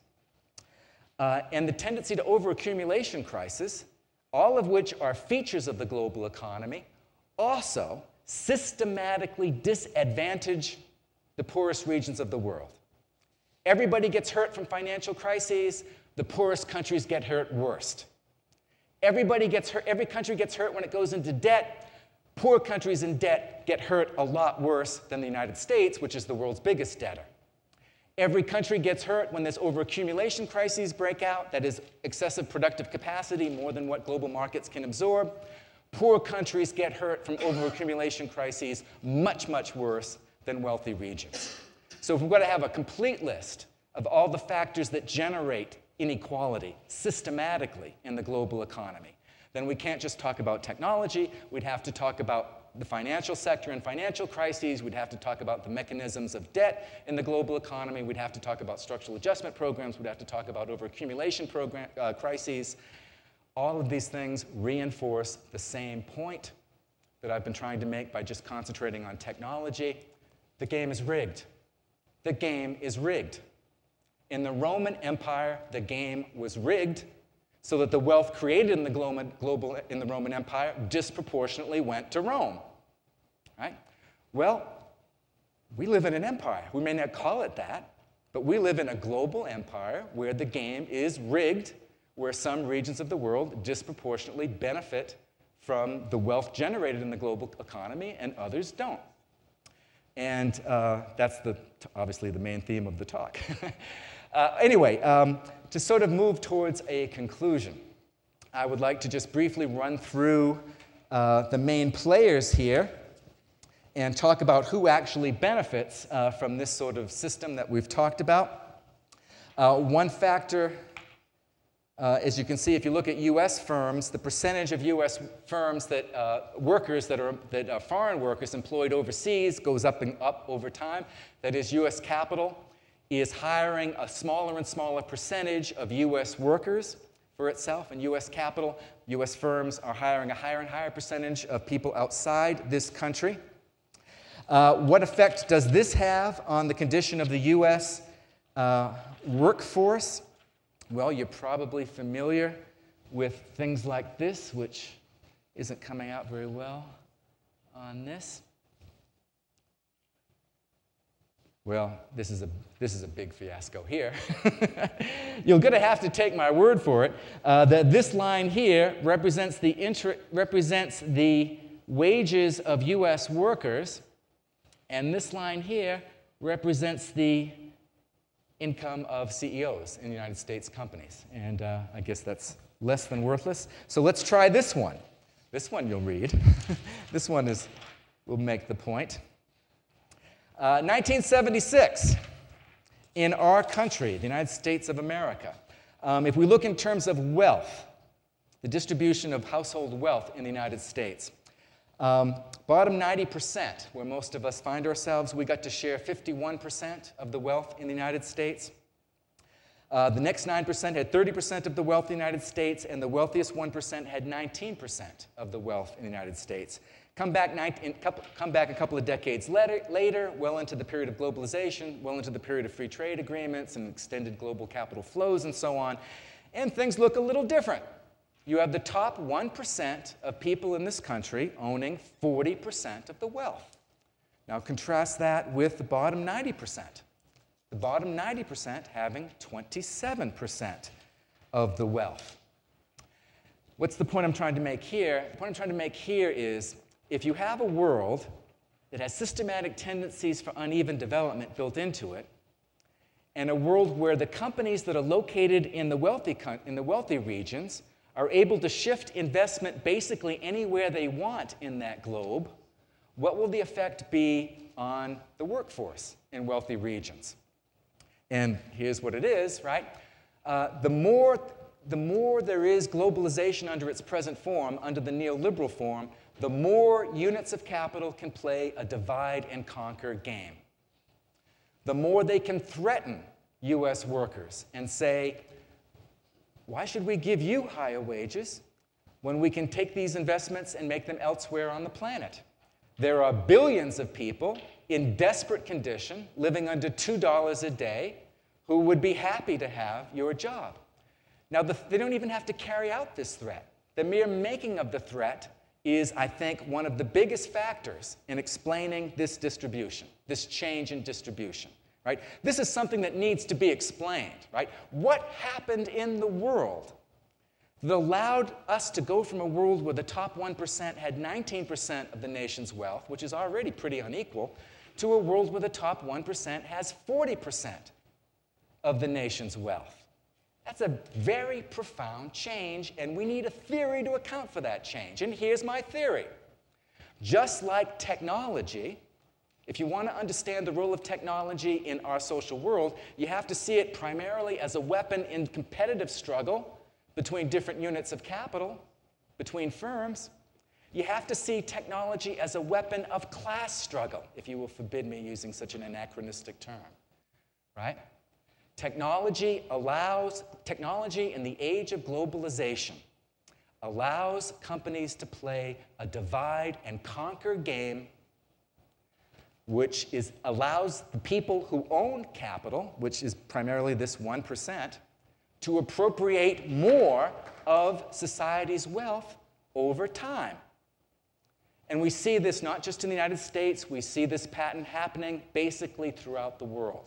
Uh, and the tendency to overaccumulation crisis, all of which are features of the global economy, also systematically disadvantage the poorest regions of the world. Everybody gets hurt from financial crises. The poorest countries get hurt worst. Everybody gets hurt, every country gets hurt when it goes into debt. Poor countries in debt get hurt a lot worse than the United States, which is the world's biggest debtor. Every country gets hurt when there's overaccumulation crises break out, that is excessive productive capacity, more than what global markets can absorb. Poor countries get hurt from overaccumulation crises much, much worse than wealthy regions. So if we're going to have a complete list of all the factors that generate inequality systematically in the global economy, then we can't just talk about technology. We'd have to talk about the financial sector and financial crises. We'd have to talk about the mechanisms of debt in the global economy. We'd have to talk about structural adjustment programs. We'd have to talk about overaccumulation program, uh, crises. All of these things reinforce the same point that I've been trying to make by just concentrating on technology. The game is rigged. The game is rigged. In the Roman Empire, the game was rigged so that the wealth created in the global, in the Roman Empire disproportionately went to Rome. Right? Well, we live in an empire. We may not call it that, but we live in a global empire where the game is rigged, where some regions of the world disproportionately benefit from the wealth generated in the global economy and others don't. And uh, that's the, obviously the main theme of the talk. uh, anyway, um, to sort of move towards a conclusion, I would like to just briefly run through uh, the main players here and talk about who actually benefits uh, from this sort of system that we've talked about. Uh, one factor Uh, as you can see, if you look at U S firms, the percentage of U S firms that uh, workers that are, that are foreign workers employed overseas goes up and up over time. That is, U S capital is hiring a smaller and smaller percentage of U S workers for itself, and U S capital, U S firms are hiring a higher and higher percentage of people outside this country. Uh, what effect does this have on the condition of the U S uh, workforce? Well, you're probably familiar with things like this, which isn't coming out very well on this. Well, this is a, this is a big fiasco here. You're going to have to take my word for it, uh, that this line here represents the, inter represents the wages of U S workers, and this line here represents the income of C E Os in United States companies. And uh, I guess that's less than worthless. So let's try this one. This one you'll read. This one is, will make the point. Uh, nineteen seventy-six, in our country, the United States of America, um, if we look in terms of wealth, the distribution of household wealth in the United States, um, bottom ninety percent, where most of us find ourselves, we got to share fifty-one percent of the wealth in the United States. Uh, the next nine percent had thirty percent of the wealth in the United States, and the wealthiest one percent had nineteen percent of the wealth in the United States. Come back, nineteen, couple, come back a couple of decades later, later, well into the period of globalization, well into the period of free trade agreements and extended global capital flows and so on, and things look a little different. You have the top one percent of people in this country owning forty percent of the wealth. Now contrast that with the bottom ninety percent. The bottom ninety percent having twenty-seven percent of the wealth. What's the point I'm trying to make here? The point I'm trying to make here is, if you have a world that has systematic tendencies for uneven development built into it, and a world where the companies that are located in the wealthy, in the wealthy regions are able to shift investment basically anywhere they want in that globe, what will the effect be on the workforce in wealthy regions? And here's what it is, right? Uh, the more, the more there is globalization under its present form, under the neoliberal form, the more units of capital can play a divide and conquer game. The more they can threaten U S workers and say, why should we give you higher wages when we can take these investments and make them elsewhere on the planet? There are billions of people in desperate condition, living under two dollars a day, who would be happy to have your job. Now, the, they don't even have to carry out this threat. The mere making of the threat is, I think, one of the biggest factors in explaining this distribution, this change in distribution. Right? This is something that needs to be explained. Right? What happened in the world that allowed us to go from a world where the top one percent had nineteen percent of the nation's wealth, which is already pretty unequal, to a world where the top one percent has forty percent of the nation's wealth? That's a very profound change, and we need a theory to account for that change. And here's my theory. Just like technology, if you want to understand the role of technology in our social world, you have to see it primarily as a weapon in competitive struggle between different units of capital, between firms. You have to see technology as a weapon of class struggle, if you will forbid me using such an anachronistic term, right? Technology allows, technology in the age of globalization allows companies to play a divide and conquer game, which is, allows the people who own capital, which is primarily this one percent, to appropriate more of society's wealth over time. And we see this not just in the United States, we see this pattern happening basically throughout the world.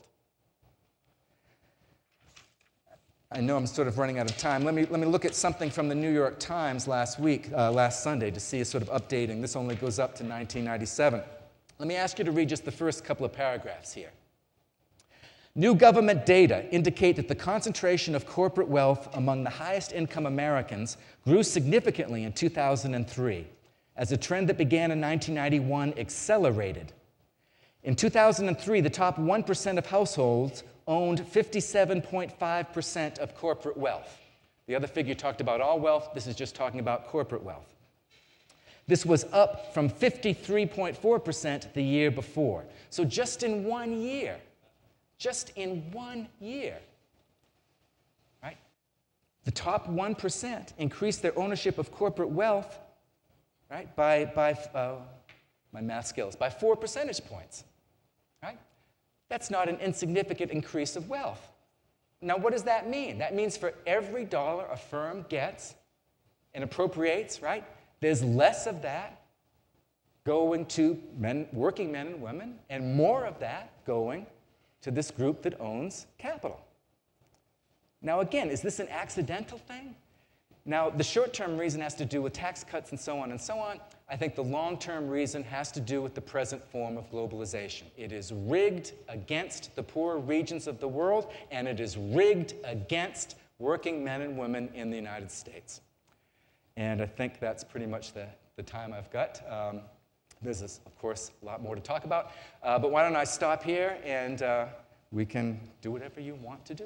I know I'm sort of running out of time. Let me, let me look at something from the New York Times last week, uh, last Sunday, to see a sort of updating. This only goes up to nineteen ninety-seven. Let me ask you to read just the first couple of paragraphs here. New government data indicate that the concentration of corporate wealth among the highest income Americans grew significantly in two thousand three, as a trend that began in nineteen ninety-one accelerated. In two thousand three, the top one percent of households owned fifty-seven point five percent of corporate wealth. The other figure talked about all wealth. This is just talking about corporate wealth. This was up from fifty-three point four percent the year before. So just in one year, just in one year, right? The top one percent increased their ownership of corporate wealth, right, by, by uh, my math skills, by four percentage points, right? That's not an insignificant increase of wealth. Now, what does that mean? That means for every dollar a firm gets and appropriates, right, there's less of that going to men, working men and women, and more of that going to this group that owns capital. Now, again, is this an accidental thing? Now, the short-term reason has to do with tax cuts and so on and so on. I think the long-term reason has to do with the present form of globalization. It is rigged against the poorer regions of the world, and it is rigged against working men and women in the United States. And I think that's pretty much the, the time I've got. Um, there's, of course, a lot more to talk about. Uh, but why don't I stop here, and uh, we can do whatever you want to do.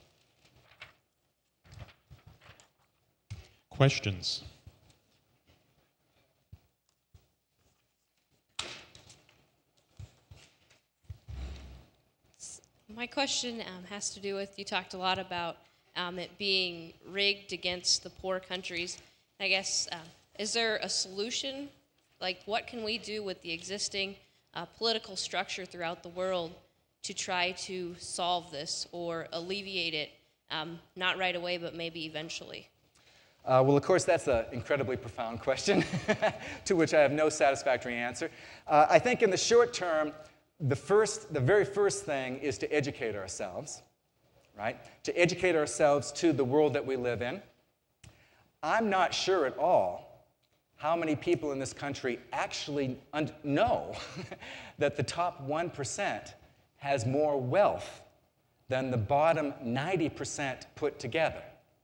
Questions? My question um, has to do with, you talked a lot about um, it being rigged against the poor countries. I guess, uh, is there a solution? Like, what can we do with the existing uh, political structure throughout the world to try to solve this or alleviate it, um, not right away, but maybe eventually? Uh, well, of course, that's an incredibly profound question to which I have no satisfactory answer. Uh, I think in the short term, the, first, the very first thing is to educate ourselves, right? To educate ourselves to the world that we live in. I'm not sure at all how many people in this country actually know that the top one percent has more wealth than the bottom ninety percent put together.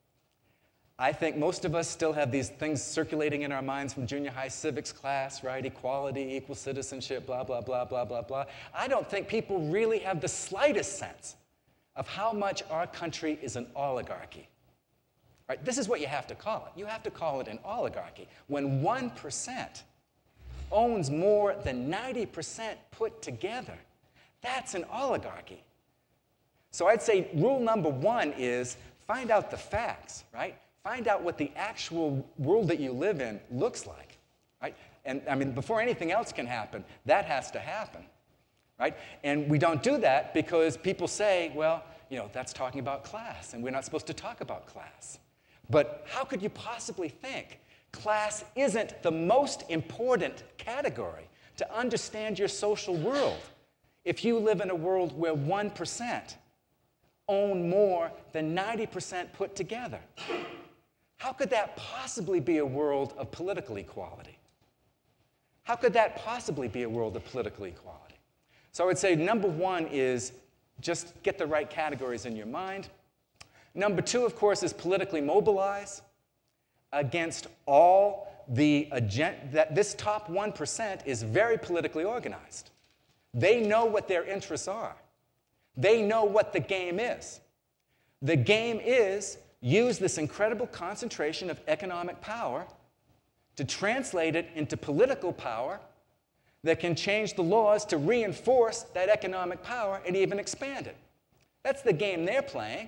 I think most of us still have these things circulating in our minds from junior high civics class, right? Equality, equal citizenship, blah, blah, blah, blah, blah, blah. I don't think people really have the slightest sense of how much our country is an oligarchy. Right? This is what you have to call it. You have to call it an oligarchy. When one percent owns more than ninety percent put together, that's an oligarchy. So I'd say rule number one is find out the facts, right? Find out what the actual world that you live in looks like, right? And I mean, before anything else can happen, that has to happen, right? And we don't do that because people say, well, you know, that's talking about class, and we're not supposed to talk about class. But how could you possibly think class isn't the most important category to understand your social world if you live in a world where one percent own more than ninety percent put together? How could that possibly be a world of political equality? How could that possibly be a world of political equality? So I would say number one is just get the right categories in your mind. Number two, of course, is politically mobilize against all the agenda. That this top one percent is very politically organized. They know what their interests are. They know what the game is. The game is use this incredible concentration of economic power to translate it into political power that can change the laws to reinforce that economic power and even expand it. That's the game they're playing.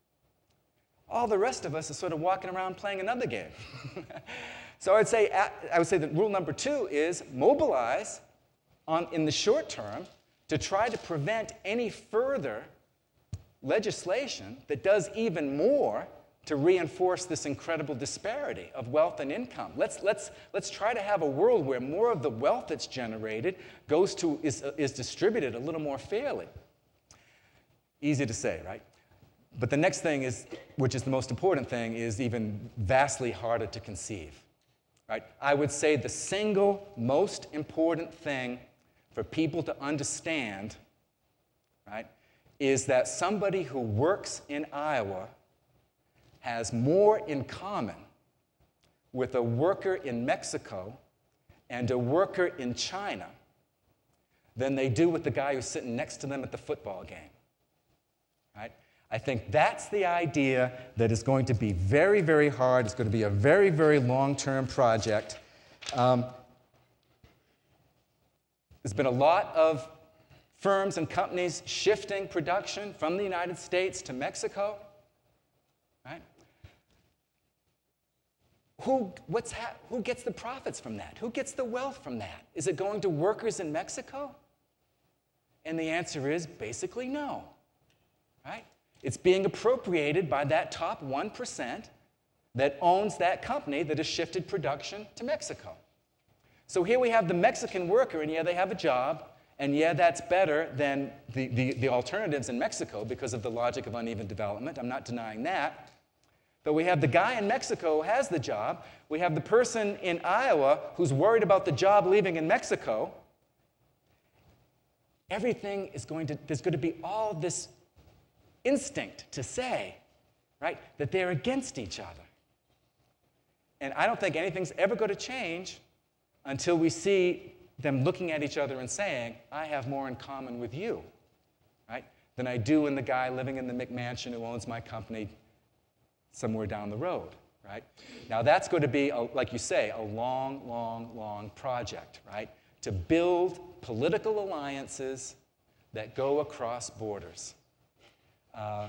All the rest of us are sort of walking around playing another game. So I would say, I would say that rule number two is mobilize on, in the short term to try to prevent any further legislation that does even more to reinforce this incredible disparity of wealth and income. Let's, let's, let's try to have a world where more of the wealth that's generated goes to, is, is distributed a little more fairly. Easy to say, right? But the next thing is, which is the most important thing, is even vastly harder to conceive, right? I would say the single most important thing for people to understand, right, is that somebody who works in Iowa has more in common with a worker in Mexico and a worker in China than they do with the guy who's sitting next to them at the football game, right? I think that's the idea that is going to be very, very hard. It's going to be a very, very long-term project. Um, there's been a lot of firms and companies shifting production from the United States to Mexico. Right? Who, what's ha- who gets the profits from that? Who gets the wealth from that? Is it going to workers in Mexico? And the answer is basically no. Right? It's being appropriated by that top one percent that owns that company that has shifted production to Mexico. So here we have the Mexican worker, and yeah, they have a job, and yeah, that's better than the, the, the alternatives in Mexico because of the logic of uneven development. I'm not denying that. But we have the guy in Mexico who has the job. We have the person in Iowa who's worried about the job leaving in Mexico. Everything is going to, there's going to be all this instinct to say, right, that they're against each other. And I don't think anything's ever going to change until we see them looking at each other and saying, I have more in common with you, right, than I do in the guy living in the McMansion who owns my company somewhere down the road, right? Now that's going to be, a, like you say, a long, long, long project, right, to build political alliances that go across borders. Uh,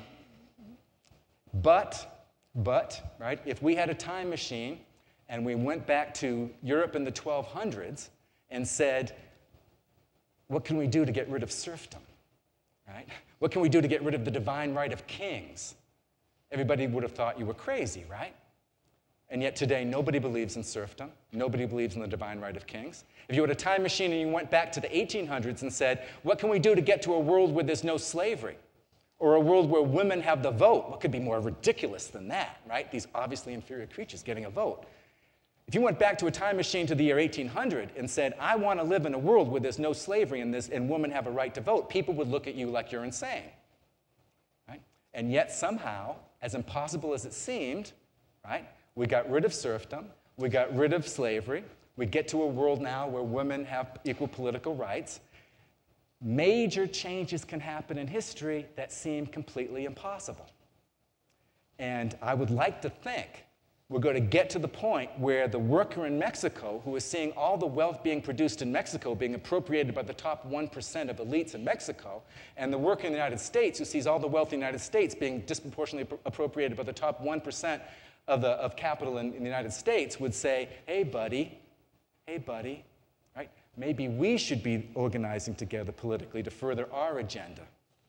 but, but, right, if we had a time machine and we went back to Europe in the twelve hundreds and said, what can we do to get rid of serfdom, right? What can we do to get rid of the divine right of kings? Everybody would have thought you were crazy, right? And yet today, nobody believes in serfdom. Nobody believes in the divine right of kings. If you had a time machine and you went back to the eighteen hundreds and said, what can we do to get to a world where there's no slavery? Or a world where women have the vote? What could be more ridiculous than that, right? These obviously inferior creatures getting a vote. If you went back to a time machine to the year eighteen hundred and said, I want to live in a world where there's no slavery and, this, and women have a right to vote, people would look at you like you're insane. Right? And yet somehow, as impossible as it seemed, right, we got rid of serfdom, we got rid of slavery, we get to a world now where women have equal political rights. Major changes can happen in history that seem completely impossible. And I would like to think we're going to get to the point where the worker in Mexico, who is seeing all the wealth being produced in Mexico being appropriated by the top one percent of elites in Mexico, and the worker in the United States, who sees all the wealth in the United States being disproportionately appropriated by the top one percent of, the, of capital in, in the United States, would say, hey, buddy, hey, buddy, right? Maybe we should be organizing together politically to further our agenda.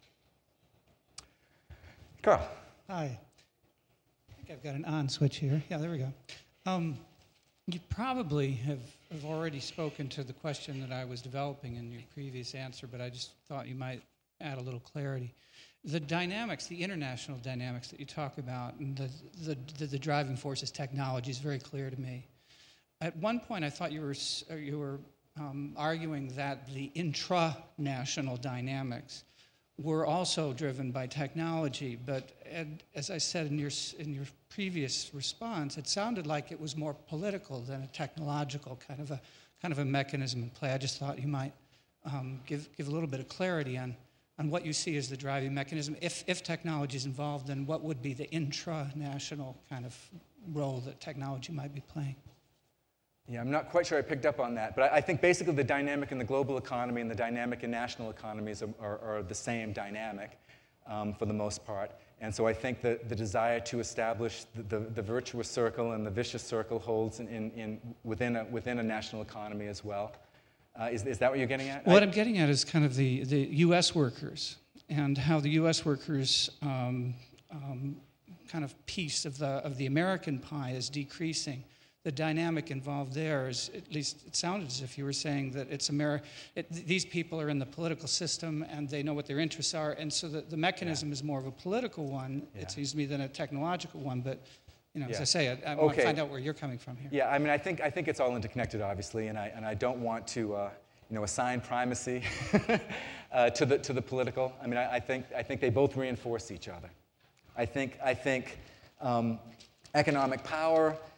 Carl. Hi. I've got an on switch here. Yeah, there we go. Um, you probably have, have already spoken to the question that I was developing in your previous answer, but I just thought you might add a little clarity. The dynamics, the international dynamics that you talk about, and the, the, the, the driving force is technology is very clear to me. At one point, I thought you were, you were um, arguing that the intra-national dynamics were also driven by technology, but Ed, as I said in your, in your previous response, it sounded like it was more political than a technological kind of a, kind of a mechanism in play. I just thought you might um, give, give a little bit of clarity on, on what you see as the driving mechanism. If, if technology is involved, then what would be the intra-national kind of role that technology might be playing? Yeah, I'm not quite sure I picked up on that, but I think basically the dynamic in the global economy and the dynamic in national economies are, are, are the same dynamic um, for the most part. And so I think that the desire to establish the, the, the virtuous circle and the vicious circle holds in, in, in within, a, within a national economy as well. Uh, is, is that what you're getting at? What I, I'm getting at is kind of the, the U S workers and how the U S workers um, um, kind of piece of the, of the American pie is decreasing. The dynamic involved there is, at least it sounded as if you were saying that it's Ameri- it, these people are in the political system and they know what their interests are, and so the, the mechanism yeah. is more of a political one, yeah. it seems to me, than a technological one, but you know, yeah. as I say, I, I want okay. to find out where you're coming from here. Yeah, I mean, I think, I think it's all interconnected, obviously, and I, and I don't want to uh, you know, assign primacy uh, to, the, to the political. I mean, I, I, think, I think they both reinforce each other. I think, I think um, economic power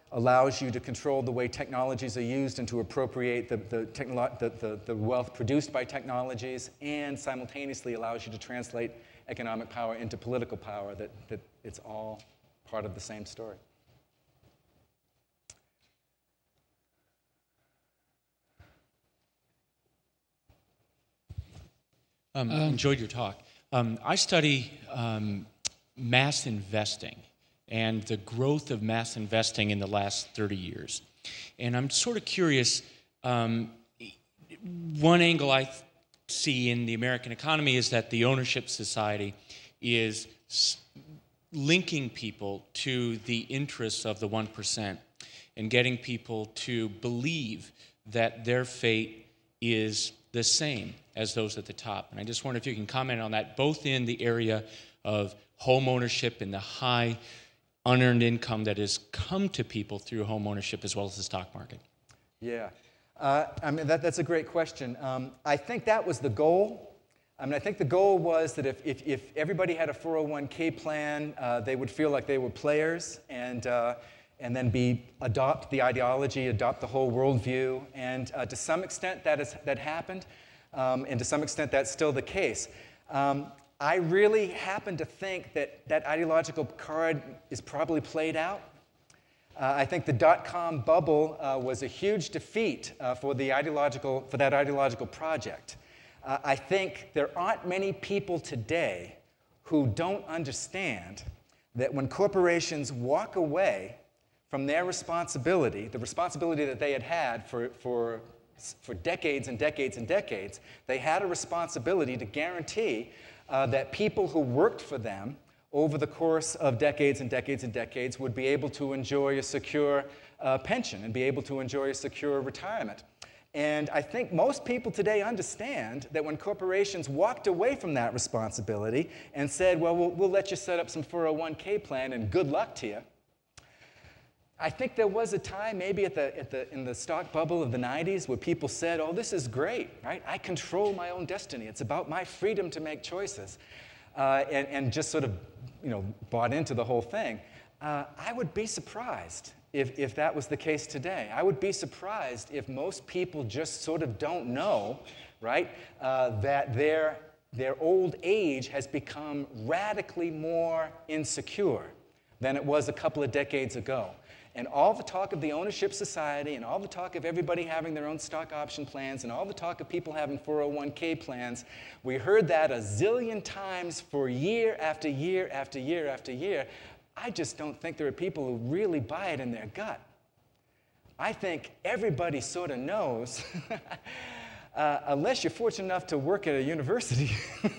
allows you to control the way technologies are used and to appropriate the, the, the, the, the wealth produced by technologies, and simultaneously allows you to translate economic power into political power, that, that it's all part of the same story. Um, enjoyed your talk. Um, I study um, mass investing and the growth of mass investing in the last thirty years. And I'm sort of curious, um, one angle I th- see in the American economy is that the ownership society is s- linking people to the interests of the one percent and getting people to believe that their fate is the same as those at the top. And I just wonder if you can comment on that, both in the area of home ownership and the high unearned income that has come to people through home ownership, as well as the stock market. Yeah, uh, I mean, that, that's a great question. Um, I think that was the goal. I mean, I think the goal was that if, if, if everybody had a four oh one K plan, uh, they would feel like they were players, and, uh, and then be, adopt the ideology, adopt the whole worldview. And uh, to some extent, that, is, that happened, um, and to some extent, that's still the case. Um, I really happen to think that that ideological card is probably played out. Uh, I think the dot-com bubble uh, was a huge defeat uh, for, the ideological, for that ideological project. Uh, I think there aren't many people today who don't understand that when corporations walk away from their responsibility, the responsibility that they had had for, for, for decades and decades and decades, they had a responsibility to guarantee uh, that people who worked for them over the course of decades and decades and decades would be able to enjoy a secure uh, pension and be able to enjoy a secure retirement. And I think most people today understand that when corporations walked away from that responsibility and said, well, we'll, we'll let you set up some four oh one K plan and good luck to you. I think there was a time, maybe at the, at the, in the stock bubble of the nineties, where people said, oh, this is great, right? I control my own destiny. It's about my freedom to make choices. Uh, and, and just sort of, you know, bought into the whole thing. Uh, I would be surprised if, if that was the case today. I would be surprised if most people just sort of don't know, right, uh, that their, their old age has become radically more insecure than it was a couple of decades ago. And all the talk of the ownership society and all the talk of everybody having their own stock option plans and all the talk of people having four oh one K plans, we heard that a zillion times for year after year after year after year. I just don't think there are people who really buy it in their gut. I think everybody sort of knows, uh, unless you're fortunate enough to work at a university,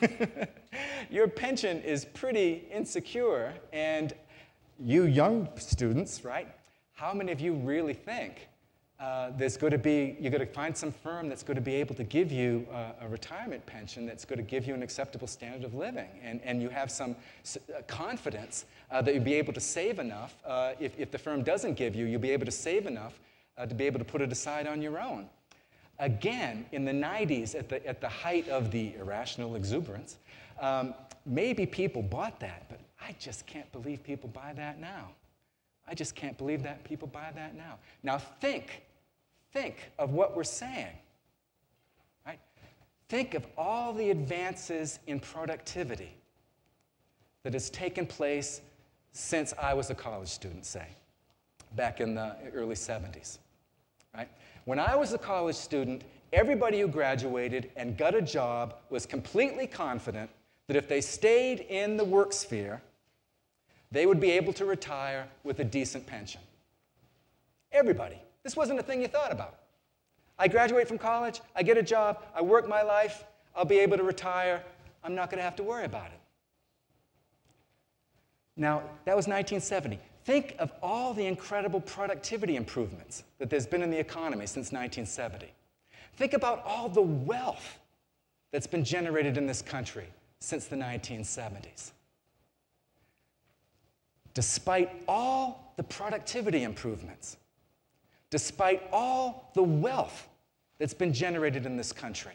your pension is pretty insecure. And you young students, right? How many of you really think uh, there's going to be, you're going to find some firm that's going to be able to give you a, a retirement pension that's going to give you an acceptable standard of living, and, and you have some uh, confidence uh, that you'll be able to save enough. Uh, if, if the firm doesn't give you, you'll be able to save enough uh, to be able to put it aside on your own. Again, in the nineties, at the, at the height of the irrational exuberance, um, maybe people bought that, but I just can't believe people buy that now. I just can't believe that people buy that now. Now think, think of what we're saying, right? Think of all the advances in productivity that has taken place since I was a college student, say, back in the early seventies, right? When I was a college student, everybody who graduated and got a job was completely confident that if they stayed in the work sphere, they would be able to retire with a decent pension. Everybody. This wasn't a thing you thought about. I graduate from college, I get a job, I work my life, I'll be able to retire, I'm not going to have to worry about it. Now, that was nineteen seventy. Think of all the incredible productivity improvements that there's been in the economy since nineteen seventy. Think about all the wealth that's been generated in this country since the nineteen seventies. Despite all the productivity improvements, despite all the wealth that's been generated in this country,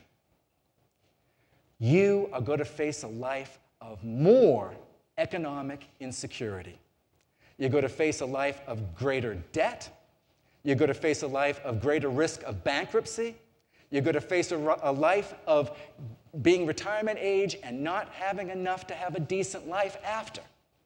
you are going to face a life of more economic insecurity. You're going to face a life of greater debt. You're going to face a life of greater risk of bankruptcy. You're going to face a, a life of being retirement age and not having enough to have a decent life after.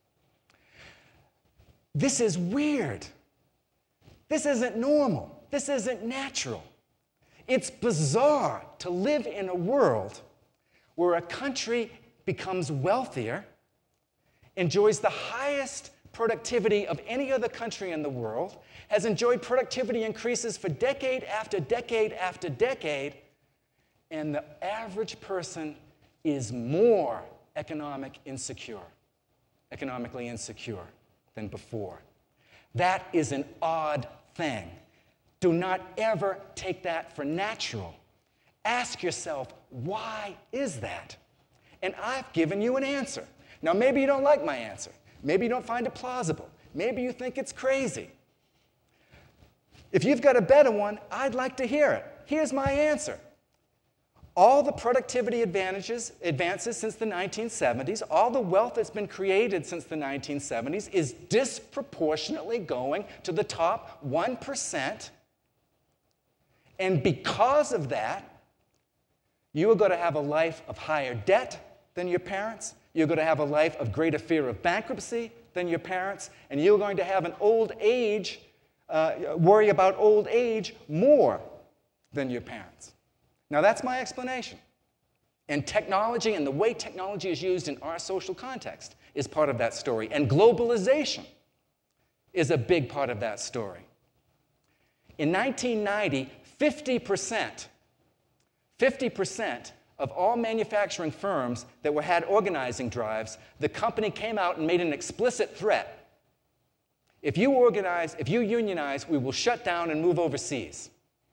This is weird. This isn't normal. This isn't natural. It's bizarre to live in a world where a country becomes wealthier, enjoys the highest productivity of any other country in the world, has enjoyed productivity increases for decade after decade after decade, and the average person is more economic insecure, economically insecure than before. That is an odd thing. Do not ever take that for natural. Ask yourself, why is that? And I've given you an answer. Now, maybe you don't like my answer. Maybe you don't find it plausible. Maybe you think it's crazy. If you've got a better one, I'd like to hear it. Here's my answer. All the productivity advantages, advances since the nineteen seventies, all the wealth that's been created since the nineteen seventies is disproportionately going to the top one percent. And because of that, you are going to have a life of higher debt than your parents. You're going to have a life of greater fear of bankruptcy than your parents. And you're going to have an old age, uh, worry about old age more than your parents. Now, that's my explanation. And technology and the way technology is used in our social context is part of that story. And globalization is a big part of that story. In nineteen ninety, fifty percent, fifty percent of all manufacturing firms that were, had organizing drives, the company came out and made an explicit threat. If you organize, if you unionize, we will shut down and move overseas.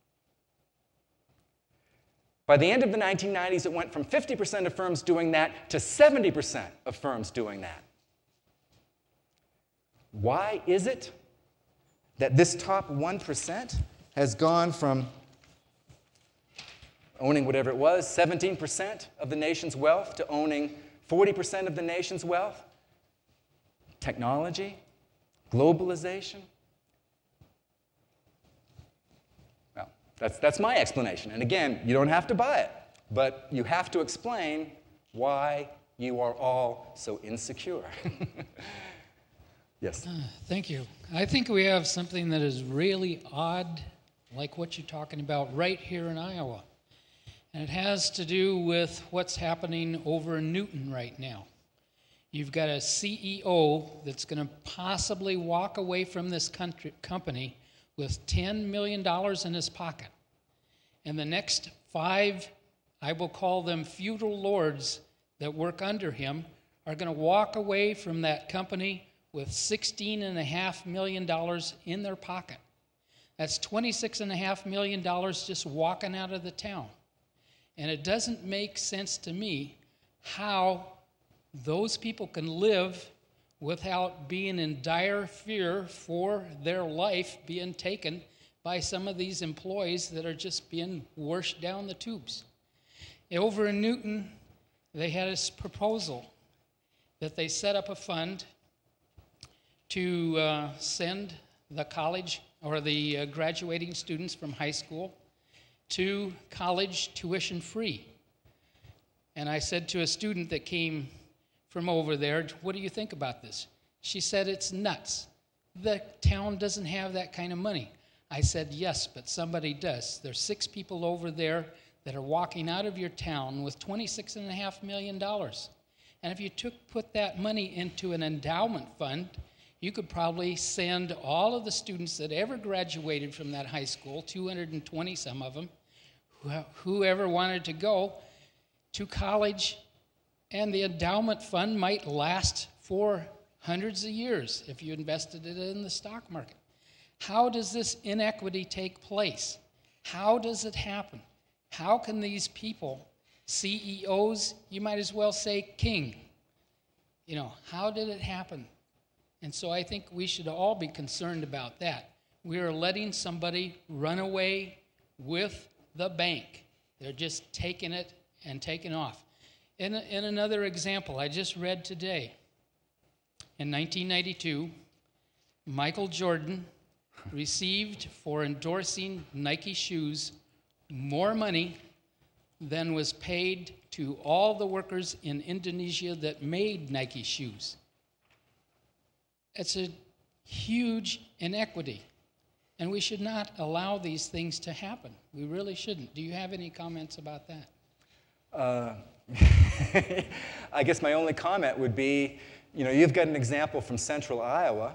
By the end of the nineteen nineties, it went from fifty percent of firms doing that to seventy percent of firms doing that. Why is it that this top one percent has gone from owning whatever it was, seventeen percent of the nation's wealth, to owning forty percent of the nation's wealth? Technology, globalization. Well, that's, that's my explanation. And again, you don't have to buy it, but you have to explain why you are all so insecure. Yes? Uh, thank you. I think we have something that is really odd, like what you're talking about right here in Iowa. And it has to do with what's happening over in Newton right now. You've got a C E O that's going to possibly walk away from this country, company with ten million dollars in his pocket. And the next five, I will call them feudal lords that work under him, are going to walk away from that company with sixteen point five million dollars in their pocket. That's twenty-six point five million dollars just walking out of the town. And it doesn't make sense to me how those people can live without being in dire fear for their life being taken by some of these employees that are just being washed down the tubes. Over in Newton, they had this proposal that they set up a fund to uh, send the college or the uh, graduating students from high school to college tuition free. And I said to a student that came from over there, what do you think about this? She said, it's nuts. The town doesn't have that kind of money. I said, yes, but somebody does. There's six people over there that are walking out of your town with twenty-six point five million dollars. And if you took put that money into an endowment fund, you could probably send all of the students that ever graduated from that high school, two hundred twenty some of them, whoever wanted to go, to college, and the endowment fund might last for hundreds of years if you invested it in the stock market. How does this inequity take place? How does it happen? How can these people, C E Os, you might as well say king, you know, how did it happen? And so I think we should all be concerned about that. We are letting somebody run away with the bank. They're just taking it and taking off. In, in another example, I just read today, in nineteen ninety-two, Michael Jordan received for endorsing Nike shoes more money than was paid to all the workers in Indonesia that made Nike shoes. It's a huge inequity, and we should not allow these things to happen. We really shouldn't. Do you have any comments about that? Uh, I guess my only comment would be, you know, you've got an example from central Iowa.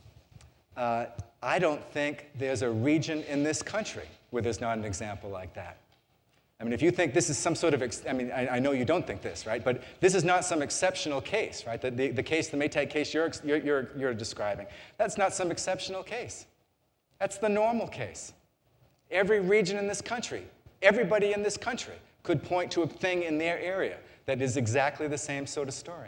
Uh, I don't think there's a region in this country where there's not an example like that. I mean, if you think this is some sort of, ex I mean, I, I know you don't think this, right? But this is not some exceptional case, right? The, the, the case, the Maytag case you're, you're, you're, you're describing, that's not some exceptional case. That's the normal case. Every region in this country, everybody in this country could point to a thing in their area that is exactly the same sort of story.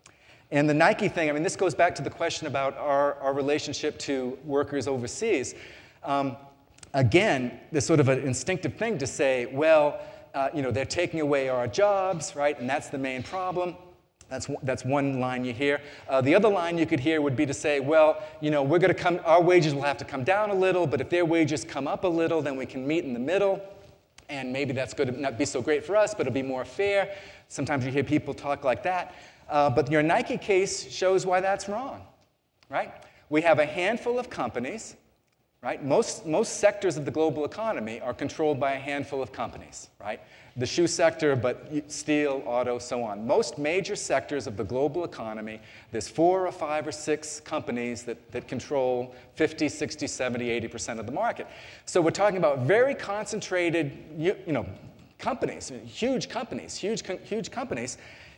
And the Nike thing, I mean, this goes back to the question about our, our relationship to workers overseas. Um, again, there's sort of an instinctive thing to say, well, uh, you know, they're taking away our jobs, right? And that's the main problem. That's, that's one line you hear. Uh, the other line you could hear would be to say, well, you know, we're going to come, our wages will have to come down a little, but if their wages come up a little, then we can meet in the middle. And maybe that's going to not be so great for us, but it'll be more fair. Sometimes you hear people talk like that. Uh, but your Nike case shows why that's wrong, right? We have a handful of companies, right? Most, most sectors of the global economy are controlled by a handful of companies, right? The shoe sector, but steel, auto, so on. Most major sectors of the global economy, there's four or five or six companies that, that control fifty, sixty, seventy, eighty percent of the market. So we're talking about very concentrated, you, you know, companies, huge companies, huge, huge companies,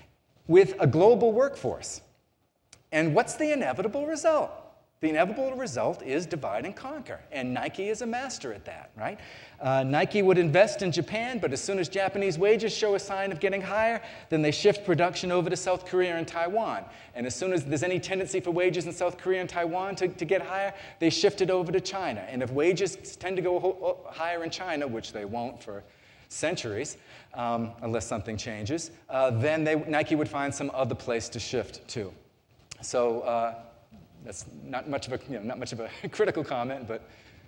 with a global workforce. And what's the inevitable result? The inevitable result is divide and conquer, and Nike is a master at that, right? Uh, Nike would invest in Japan, but as soon as Japanese wages show a sign of getting higher, then they shift production over to South Korea and Taiwan. And as soon as there's any tendency for wages in South Korea and Taiwan to, to get higher, they shift it over to China. And if wages tend to go ho higher in China, which they won't for centuries, um, unless something changes, uh, then they, Nike would find some other place to shift to. So uh, that's not much of a, you know, not much of a critical comment, but.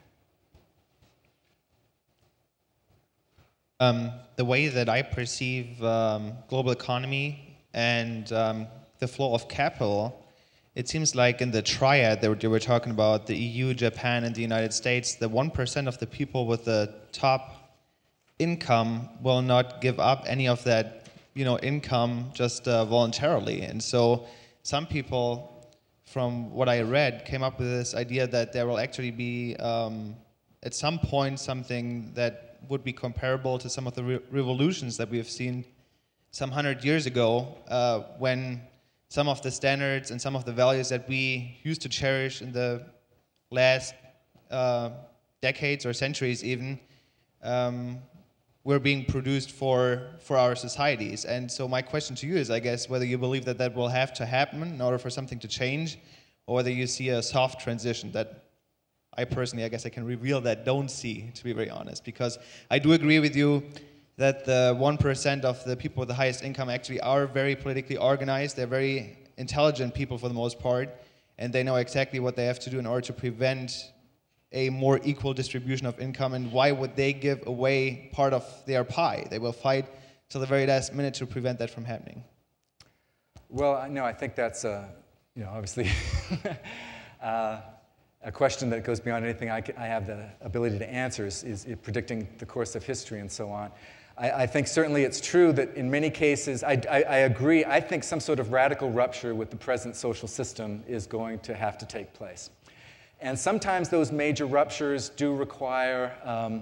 Um, the way that I perceive um, global economy and um, the flow of capital, it seems like in the triad that they were talking about, the E U, Japan, and the United States, the one percent of the people with the top income will not give up any of that, you know, income just uh, voluntarily. And so some people, from what I read, came up with this idea that there will actually be, um, at some point, something that would be comparable to some of the re revolutions that we have seen some hundred years ago, uh, when some of the standards and some of the values that we used to cherish in the last uh, decades or centuries even, um, were being produced for, for our societies. And so my question to you is, I guess, whether you believe that that will have to happen in order for something to change, or whether you see a soft transition that I personally, I guess I can reveal that, don't see, to be very honest. Because I do agree with you that the one percent of the people with the highest income actually are very politically organized. They're very intelligent people for the most part, and they know exactly what they have to do in order to prevent a more equal distribution of income. And why would they give away part of their pie? They will fight till the very last minute to prevent that from happening. Well, no, I think that's, uh, you know, obviously uh, a question that goes beyond anything I, I have the ability to answer, is, is predicting the course of history and so on. I, I think certainly it's true that in many cases, I, I, I agree, I think some sort of radical rupture with the present social system is going to have to take place. And sometimes those major ruptures do require um,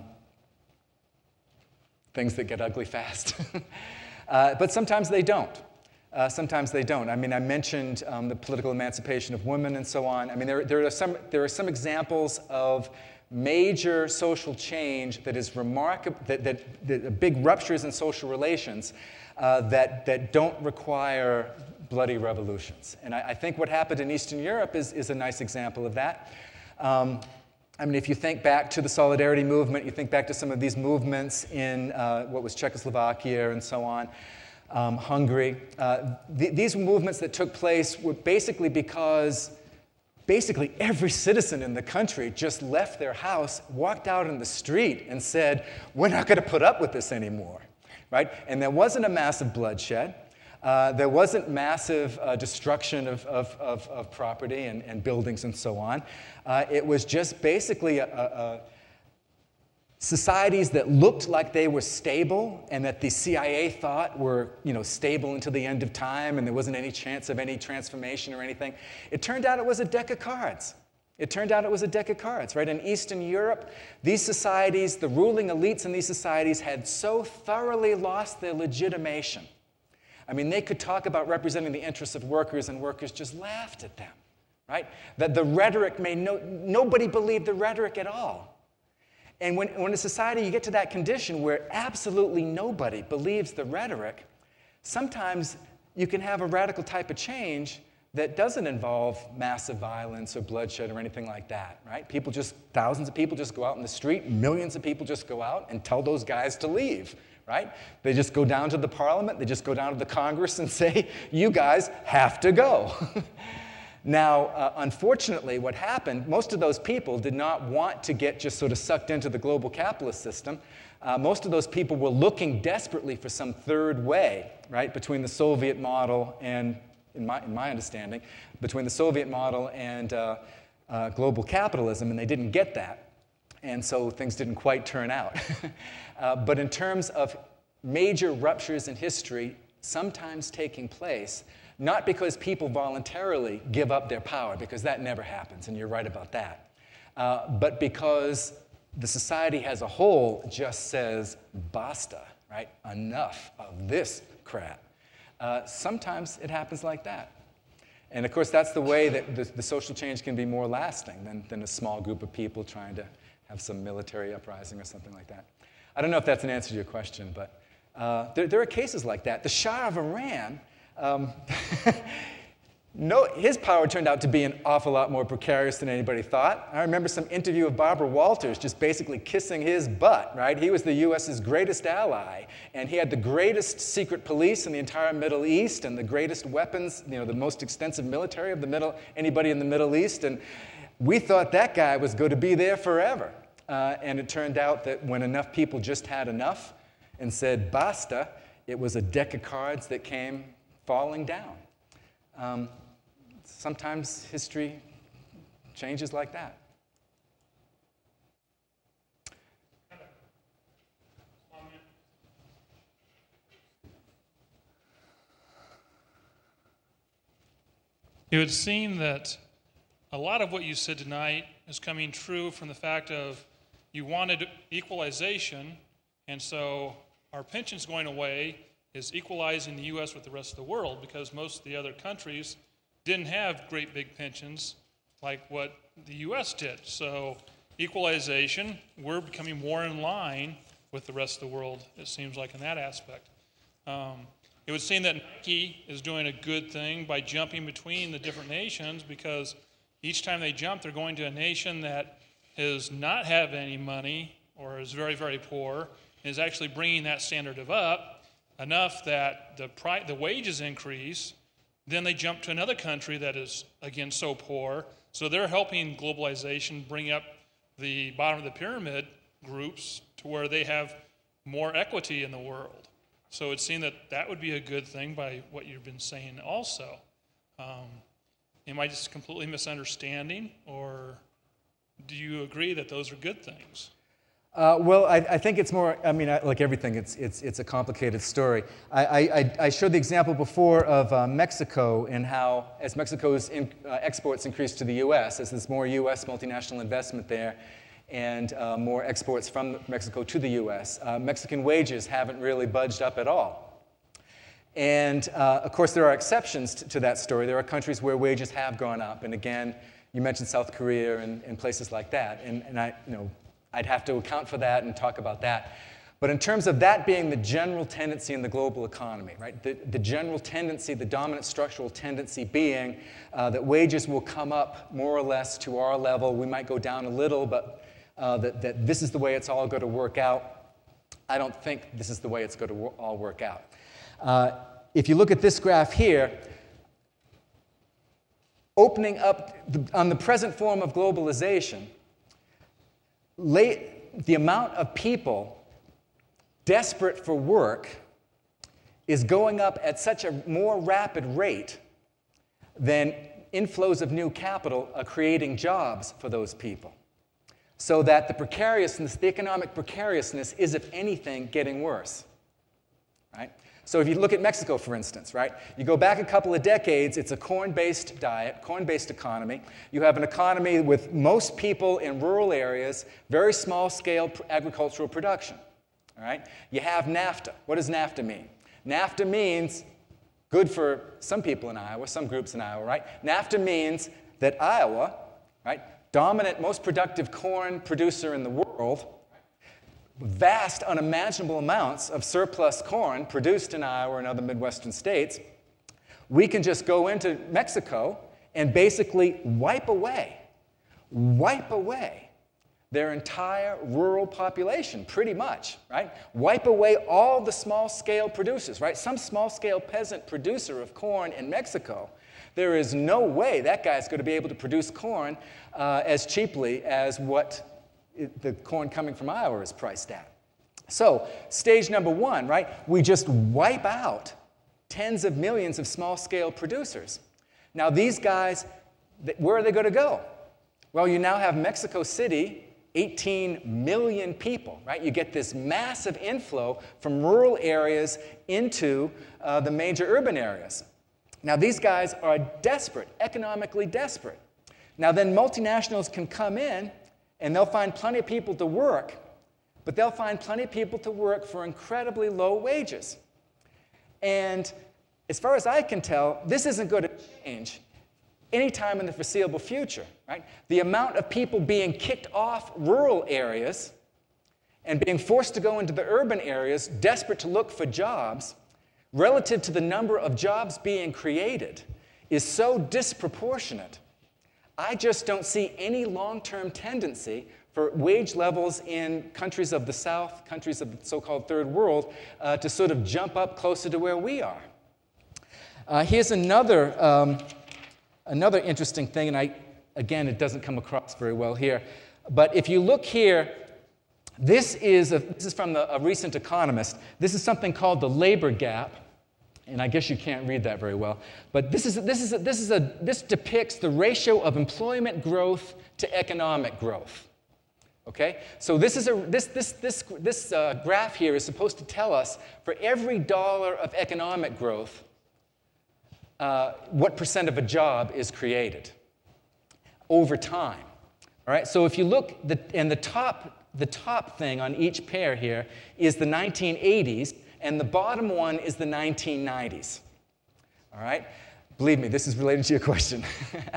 things that get ugly fast. uh, but sometimes they don't. Uh, sometimes they don't. I mean, I mentioned um, the political emancipation of women and so on. I mean, there, there, are some, there are some examples of major social change that is remarkable, that, that, that big ruptures in social relations uh, that, that don't require bloody revolutions. And I, I think what happened in Eastern Europe is, is a nice example of that. Um, I mean, if you think back to the Solidarity movement, you think back to some of these movements in uh, what was Czechoslovakia and so on, um, Hungary. Uh, th these movements that took place were basically because basically every citizen in the country just left their house, walked out in the street, and said, we're not going to put up with this anymore, right? And there wasn't a massive bloodshed. Uh, there wasn't massive uh, destruction of, of, of, of property and, and buildings and so on. Uh, it was just basically a, a, a societies that looked like they were stable and that the C I A thought were, you know, stable until the end of time and there wasn't any chance of any transformation or anything. It turned out it was a deck of cards. It turned out it was a deck of cards, right? In Eastern Europe, these societies, the ruling elites in these societies had so thoroughly lost their legitimation. I mean, they could talk about representing the interests of workers, and workers just laughed at them, right? That the rhetoric made no, nobody believed the rhetoric at all. And when, when in a society you get to that condition where absolutely nobody believes the rhetoric, sometimes you can have a radical type of change that doesn't involve massive violence or bloodshed or anything like that, right? People just, thousands of people just go out in the street, millions of people just go out and tell those guys to leave, right? They just go down to the parliament, they just go down to the Congress and say, you guys have to go. Now, uh, unfortunately, what happened, most of those people did not want to get just sort of sucked into the global capitalist system. Uh, most of those people were looking desperately for some third way, right, between the Soviet model and, in my, in my understanding, between the Soviet model and uh, uh, global capitalism, and they didn't get that. And so things didn't quite turn out. uh, but in terms of major ruptures in history sometimes taking place, not because people voluntarily give up their power, because that never happens, and you're right about that, uh, but because the society as a whole just says, basta, right? Enough of this crap. Uh, sometimes it happens like that. And of course, that's the way that the, the social change can be more lasting than, than a small group of people trying to have some military uprising or something like that. I don't know if that's an answer to your question, but uh, there, there are cases like that. The Shah of Iran, um, no, his power turned out to be an awful lot more precarious than anybody thought. I remember some interview of Barbara Walters just basically kissing his butt, right? He was the U S's greatest ally, and he had the greatest secret police in the entire Middle East and the greatest weapons, you know, the most extensive military of the middle, anybody in the Middle East, and we thought that guy was going to be there forever. Uh, and it turned out that when enough people just had enough and said basta, it was a deck of cards that came falling down. Um, sometimes history changes like that. It would seem that a lot of what you said tonight is coming true from the fact of you wanted equalization, and so our pensions going away is equalizing the U S with the rest of the world, because most of the other countries didn't have great big pensions like what the U S did. So equalization, we're becoming more in line with the rest of the world, it seems like, in that aspect. Um, it would seem that Nike is doing a good thing by jumping between the different nations, because each time they jump, they're going to a nation that does not have any money or is very, very poor, and is actually bringing that standard of up enough that the, pri the wages increase. Then they jump to another country that is, again, so poor. So they're helping globalization bring up the bottom of the pyramid groups to where they have more equity in the world. So it seemed that that would be a good thing by what you've been saying also. Um, am I just completely misunderstanding, or do you agree that those are good things? Uh, well, I, I think it's more, I mean, I, like everything, it's, it's, it's a complicated story. I, I, I showed the example before of uh, Mexico and how, as Mexico's in, uh, exports increase to the U S, as there's more U S multinational investment there and uh, more exports from Mexico to the U S, uh, Mexican wages haven't really budged up at all. And uh, of course, there are exceptions to, to that story. There are countries where wages have gone up. And again, you mentioned South Korea and, and places like that. And, and I, you know, I'd have to account for that and talk about that. But in terms of that being the general tendency in the global economy, right? The, the general tendency, the dominant structural tendency being uh, that wages will come up more or less to our level. We might go down a little, but uh, that, that this is the way it's all going to work out. I don't think this is the way it's going to all work out. Uh, if you look at this graph here, opening up the, on the present form of globalization, late, the amount of people desperate for work is going up at such a more rapid rate than inflows of new capital are creating jobs for those people. So that the precariousness, the economic precariousness is, if anything, getting worse. Right? So if you look at Mexico, for instance, right? You go back a couple of decades, it's a corn-based diet, corn-based economy. You have an economy with most people in rural areas, very small-scale agricultural production. All right? You have NAFTA. What does NAFTA mean? NAFTA means good for some people in Iowa, some groups in Iowa, right? NAFTA means that Iowa, right, dominant, most productive corn producer in the world, vast, unimaginable amounts of surplus corn produced in Iowa and other Midwestern states, we can just go into Mexico and basically wipe away, wipe away their entire rural population, pretty much, right? Wipe away all the small-scale producers, right? Some small-scale peasant producer of corn in Mexico, there is no way that guy's going to be able to produce corn uh, as cheaply as what it, the corn coming from Iowa is priced at. So, stage number one, right? We just wipe out tens of millions of small-scale producers. Now, these guys, where are they going to go? Well, you now have Mexico City, eighteen million people, right? You get this massive inflow from rural areas into uh, the major urban areas. Now, these guys are desperate, economically desperate. Now, then multinationals can come in, and they'll find plenty of people to work, but they'll find plenty of people to work for incredibly low wages. And as far as I can tell, this isn't going to change anytime in the foreseeable future, right? The amount of people being kicked off rural areas and being forced to go into the urban areas, desperate to look for jobs, relative to the number of jobs being created, is so disproportionate. I just don't see any long-term tendency for wage levels in countries of the South, countries of the so-called Third World, uh, to sort of jump up closer to where we are. Uh, here's another, um, another interesting thing, and I, again, it doesn't come across very well here. But if you look here, this is, a, this is from the, a recent economist. This is something called the labor gap. And I guess you can't read that very well. But this, is, this, is a, this, is a, this depicts the ratio of employment growth to economic growth. Okay? So this, is a, this, this, this, this uh, graph here is supposed to tell us for every dollar of economic growth, uh, what percent of a job is created over time. All right? So if you look, the, and the top, the top thing on each pair here is the nineteen eighties, and the bottom one is the nineteen nineties. All right? Believe me, this is related to your question.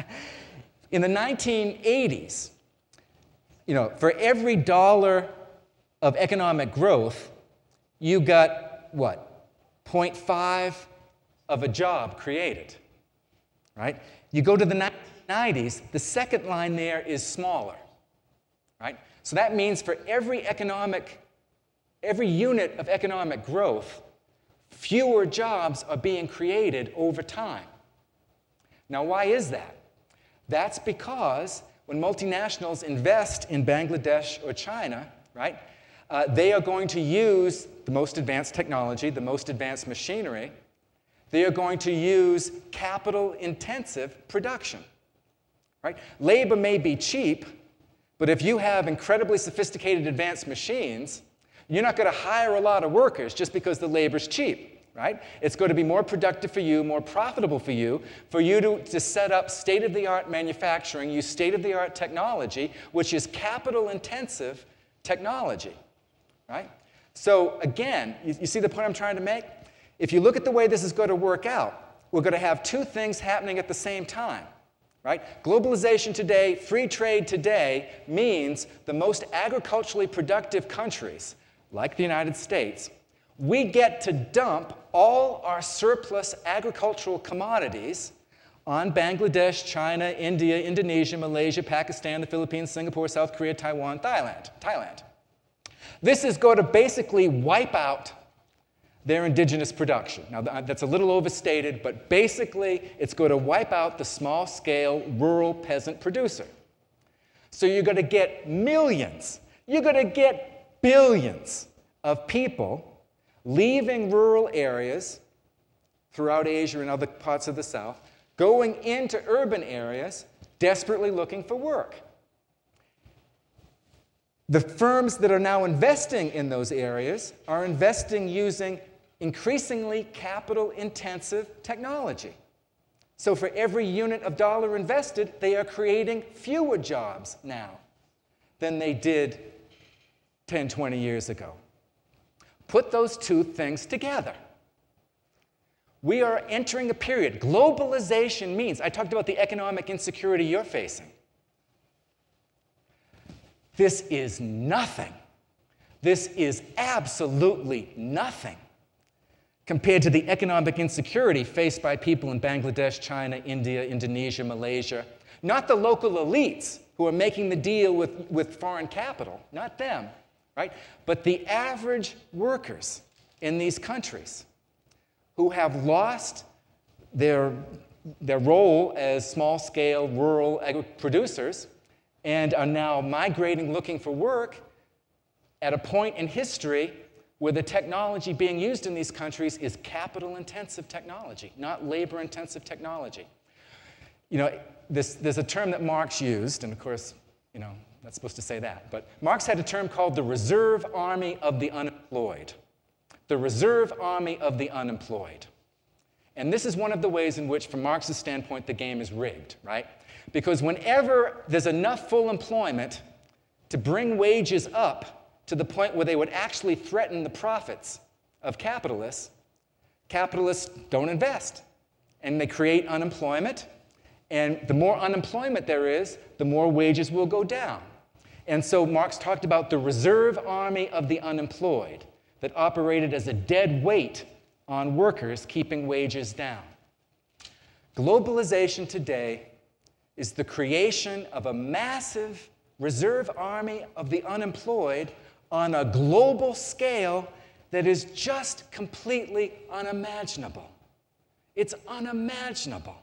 In the nineteen eighties, you know, for every dollar of economic growth, you got, what, zero point five of a job created, right? You go to the nineteen nineties, the second line there is smaller, right? So that means for every economic Every unit of economic growth, fewer jobs are being created over time. Now, why is that? That's because when multinationals invest in Bangladesh or China, right, uh, they are going to use the most advanced technology, the most advanced machinery. They are going to use capital-intensive production, right? Labor may be cheap, but if you have incredibly sophisticated advanced machines, you're not going to hire a lot of workers just because the labor's cheap, right? It's going to be more productive for you, more profitable for you, for you to, to set up state-of-the-art manufacturing, use state-of-the-art technology, which is capital-intensive technology, right? So again, you, you see the point I'm trying to make? If you look at the way this is going to work out, we're going to have two things happening at the same time. Right? Globalization today, free trade today, means the most agriculturally productive countries, like the United States, we get to dump all our surplus agricultural commodities on Bangladesh, China, India, Indonesia, Malaysia, Pakistan, the Philippines, Singapore, South Korea, Taiwan, Thailand. Thailand. This is going to basically wipe out their indigenous production. Now, that's a little overstated, but basically, it's going to wipe out the small-scale rural peasant producer. So you're going to get millions, you're going to get billions of people leaving rural areas throughout Asia and other parts of the South, going into urban areas, desperately looking for work. The firms that are now investing in those areas are investing using increasingly capital-intensive technology. So for every unit of dollar invested, they are creating fewer jobs now than they did ten, twenty years ago. Put those two things together. We are entering a period. Globalization means, I talked about the economic insecurity you're facing. This is nothing. This is absolutely nothing compared to the economic insecurity faced by people in Bangladesh, China, India, Indonesia, Malaysia. Not the local elites who are making the deal with, with foreign capital, not them, right? But the average workers in these countries who have lost their, their role as small-scale rural producers and are now migrating, looking for work at a point in history where the technology being used in these countries is capital-intensive technology, not labor-intensive technology. You know, this, there's a term that Marx used, and of course, you know, not supposed to say that, but Marx had a term called the reserve army of the unemployed. The reserve army of the unemployed. And this is one of the ways in which, from Marx's standpoint, the game is rigged, right? Because whenever there's enough full employment to bring wages up to the point where they would actually threaten the profits of capitalists, capitalists don't invest. And they create unemployment. And the more unemployment there is, the more wages will go down. And so Marx talked about the reserve army of the unemployed that operated as a dead weight on workers, keeping wages down. Globalization today is the creation of a massive reserve army of the unemployed on a global scale that is just completely unimaginable. It's unimaginable.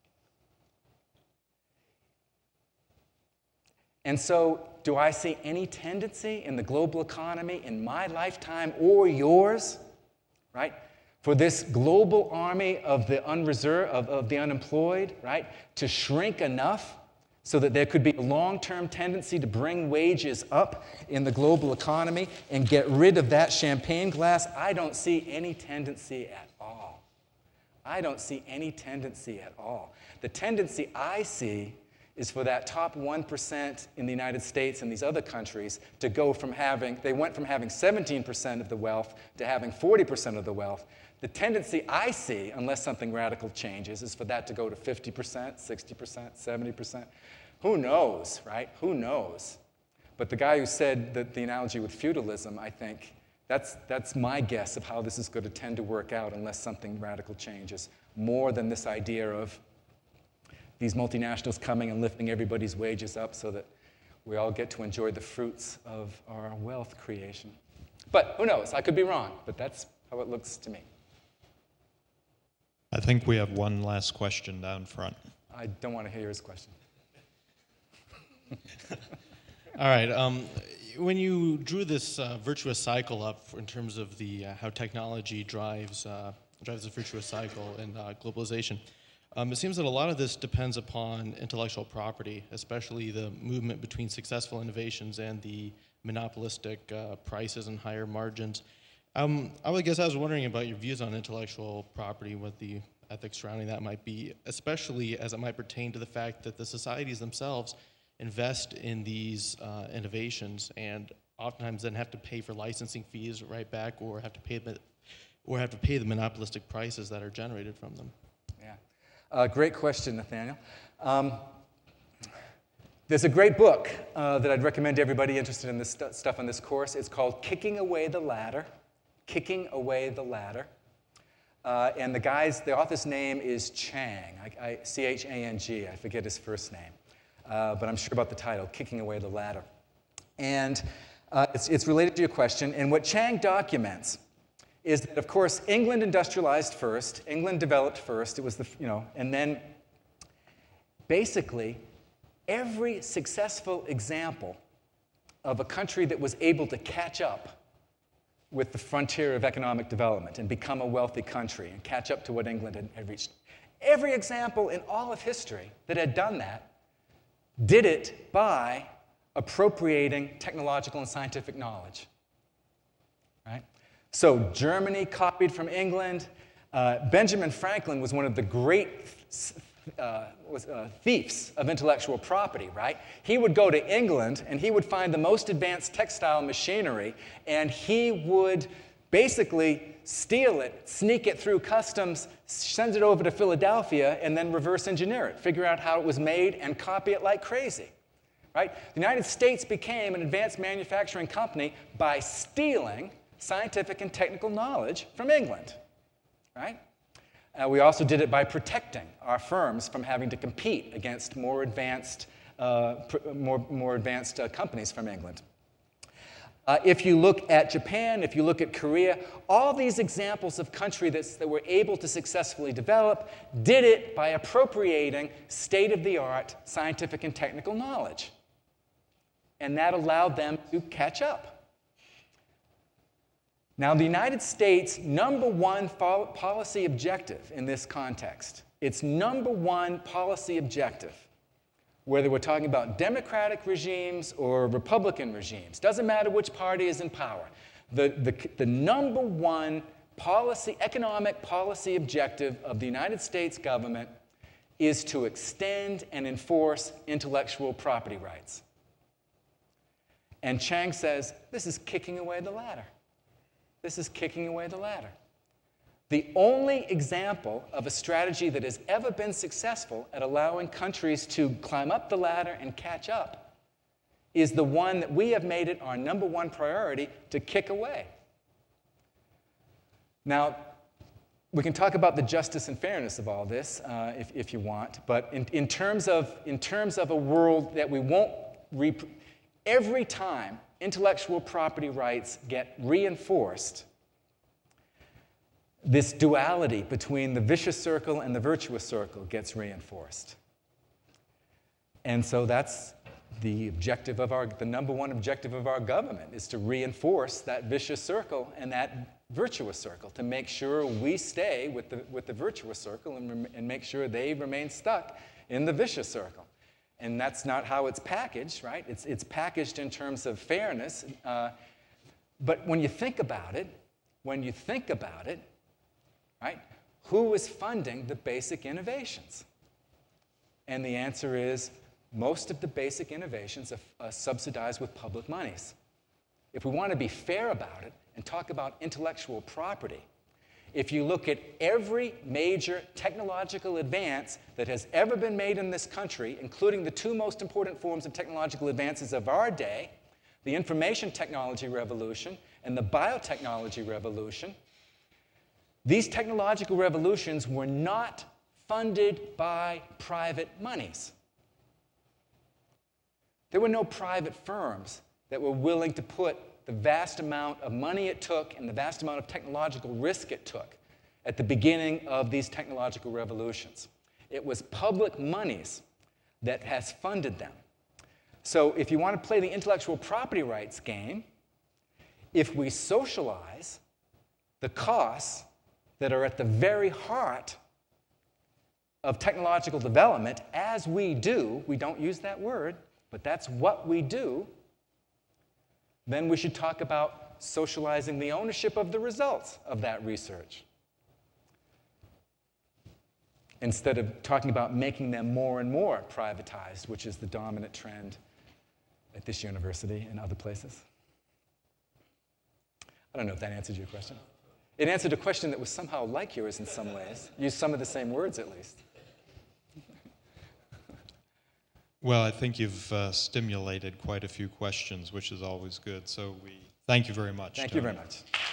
And so, do I see any tendency in the global economy in my lifetime or yours, right, for this global army of the unreserved, of, of the unemployed, right, to shrink enough so that there could be a long-term tendency to bring wages up in the global economy and get rid of that champagne glass? I don't see any tendency at all. I don't see any tendency at all. The tendency I see is for that top one percent in the United States and these other countries to go from having, they went from having seventeen percent of the wealth to having forty percent of the wealth. The tendency I see, unless something radical changes, is for that to go to fifty percent, sixty percent, seventy percent. Who knows, right? Who knows? But the guy who said that the analogy with feudalism, I think, that's, that's my guess of how this is going to tend to work out unless something radical changes, more than this idea of these multinationals coming and lifting everybody's wages up so that we all get to enjoy the fruits of our wealth creation. But who knows? I could be wrong, but that's how it looks to me. I think we have one last question down front. I don't want to hear his question. All right. Um, when you drew this uh, virtuous cycle up in terms of the uh, how technology drives uh, drives the virtuous cycle and uh, globalization, um, it seems that a lot of this depends upon intellectual property, especially the movement between successful innovations and the monopolistic uh, prices and higher margins. Um, I would guess I was wondering about your views on intellectual property, what the ethics surrounding that might be, especially as it might pertain to the fact that the societies themselves invest in these uh, innovations and oftentimes then have to pay for licensing fees right back, or have to pay the, or have to pay the monopolistic prices that are generated from them. Yeah, uh, great question, Nathaniel. Um, there's a great book uh, that I'd recommend to everybody interested in this st stuff on this course. It's called Kicking Away the Ladder. Kicking Away the Ladder. Uh, and the guy's, the author's name is Chang, I, I, C H A N G. I forget his first name. Uh, but I'm sure about the title, Kicking Away the Ladder. And uh, it's, it's related to your question. And what Chang documents is that, of course, England industrialized first, England developed first, it was the, you know, and then basically every successful example of a country that was able to catch up with the frontier of economic development and become a wealthy country and catch up to what England had, had reached. Every example in all of history that had done that did it by appropriating technological and scientific knowledge. Right? So Germany copied from England. Uh, Benjamin Franklin was one of the great uh, was, uh, thieves of intellectual property, right? He would go to England and he would find the most advanced textile machinery, and he would basically steal it, sneak it through customs, send it over to Philadelphia, and then reverse engineer it, figure out how it was made, and copy it like crazy. Right? The United States became an advanced manufacturing company by stealing scientific and technical knowledge from England. Right? Uh, we also did it by protecting our firms from having to compete against more advanced, uh, more, more advanced uh, companies from England. Uh, if you look at Japan, if you look at Korea, all these examples of countries that, that were able to successfully develop did it by appropriating state-of-the-art scientific and technical knowledge. And that allowed them to catch up. Now, the United States' number one policy objective in this context, its number one policy objective, whether we're talking about democratic regimes or Republican regimes, doesn't matter which party is in power, the, the, the number one policy, economic policy objective of the United States government is to extend and enforce intellectual property rights. And Chang says, this is kicking away the ladder. This is kicking away the ladder. The only example of a strategy that has ever been successful at allowing countries to climb up the ladder and catch up is the one that we have made it our number one priority to kick away. Now, we can talk about the justice and fairness of all this uh, if, if you want, but in, in, terms of, in terms of a world that we won't, rep every time intellectual property rights get reinforced, this duality between the vicious circle and the virtuous circle gets reinforced. And so that's the objective of our, the number one objective of our government, is to reinforce that vicious circle and that virtuous circle, to make sure we stay with the, with the virtuous circle and, and make sure they remain stuck in the vicious circle. And that's not how it's packaged, right? It's, it's packaged in terms of fairness. Uh, but when you think about it, when you think about it, right, who is funding the basic innovations? And the answer is most of the basic innovations are, are subsidized with public monies. If we want to be fair about it and talk about intellectual property, if you look at every major technological advance that has ever been made in this country, including the two most important forms of technological advances of our day, the information technology revolution and the biotechnology revolution, these technological revolutions were not funded by private monies. There were no private firms that were willing to put the vast amount of money it took and the vast amount of technological risk it took at the beginning of these technological revolutions. It was public monies that has funded them. So if you want to play the intellectual property rights game, if we socialize the costs that are at the very heart of technological development, as we do, we don't use that word, but that's what we do, then we should talk about socializing the ownership of the results of that research, instead of talking about making them more and more privatized, which is the dominant trend at this university and other places. I don't know if that answered your question. It answered a question that was somehow like yours in some ways. Used some of the same words, at least. Well, I think you've uh, stimulated quite a few questions, which is always good. So we thank you very much. Thank Tony. you very much.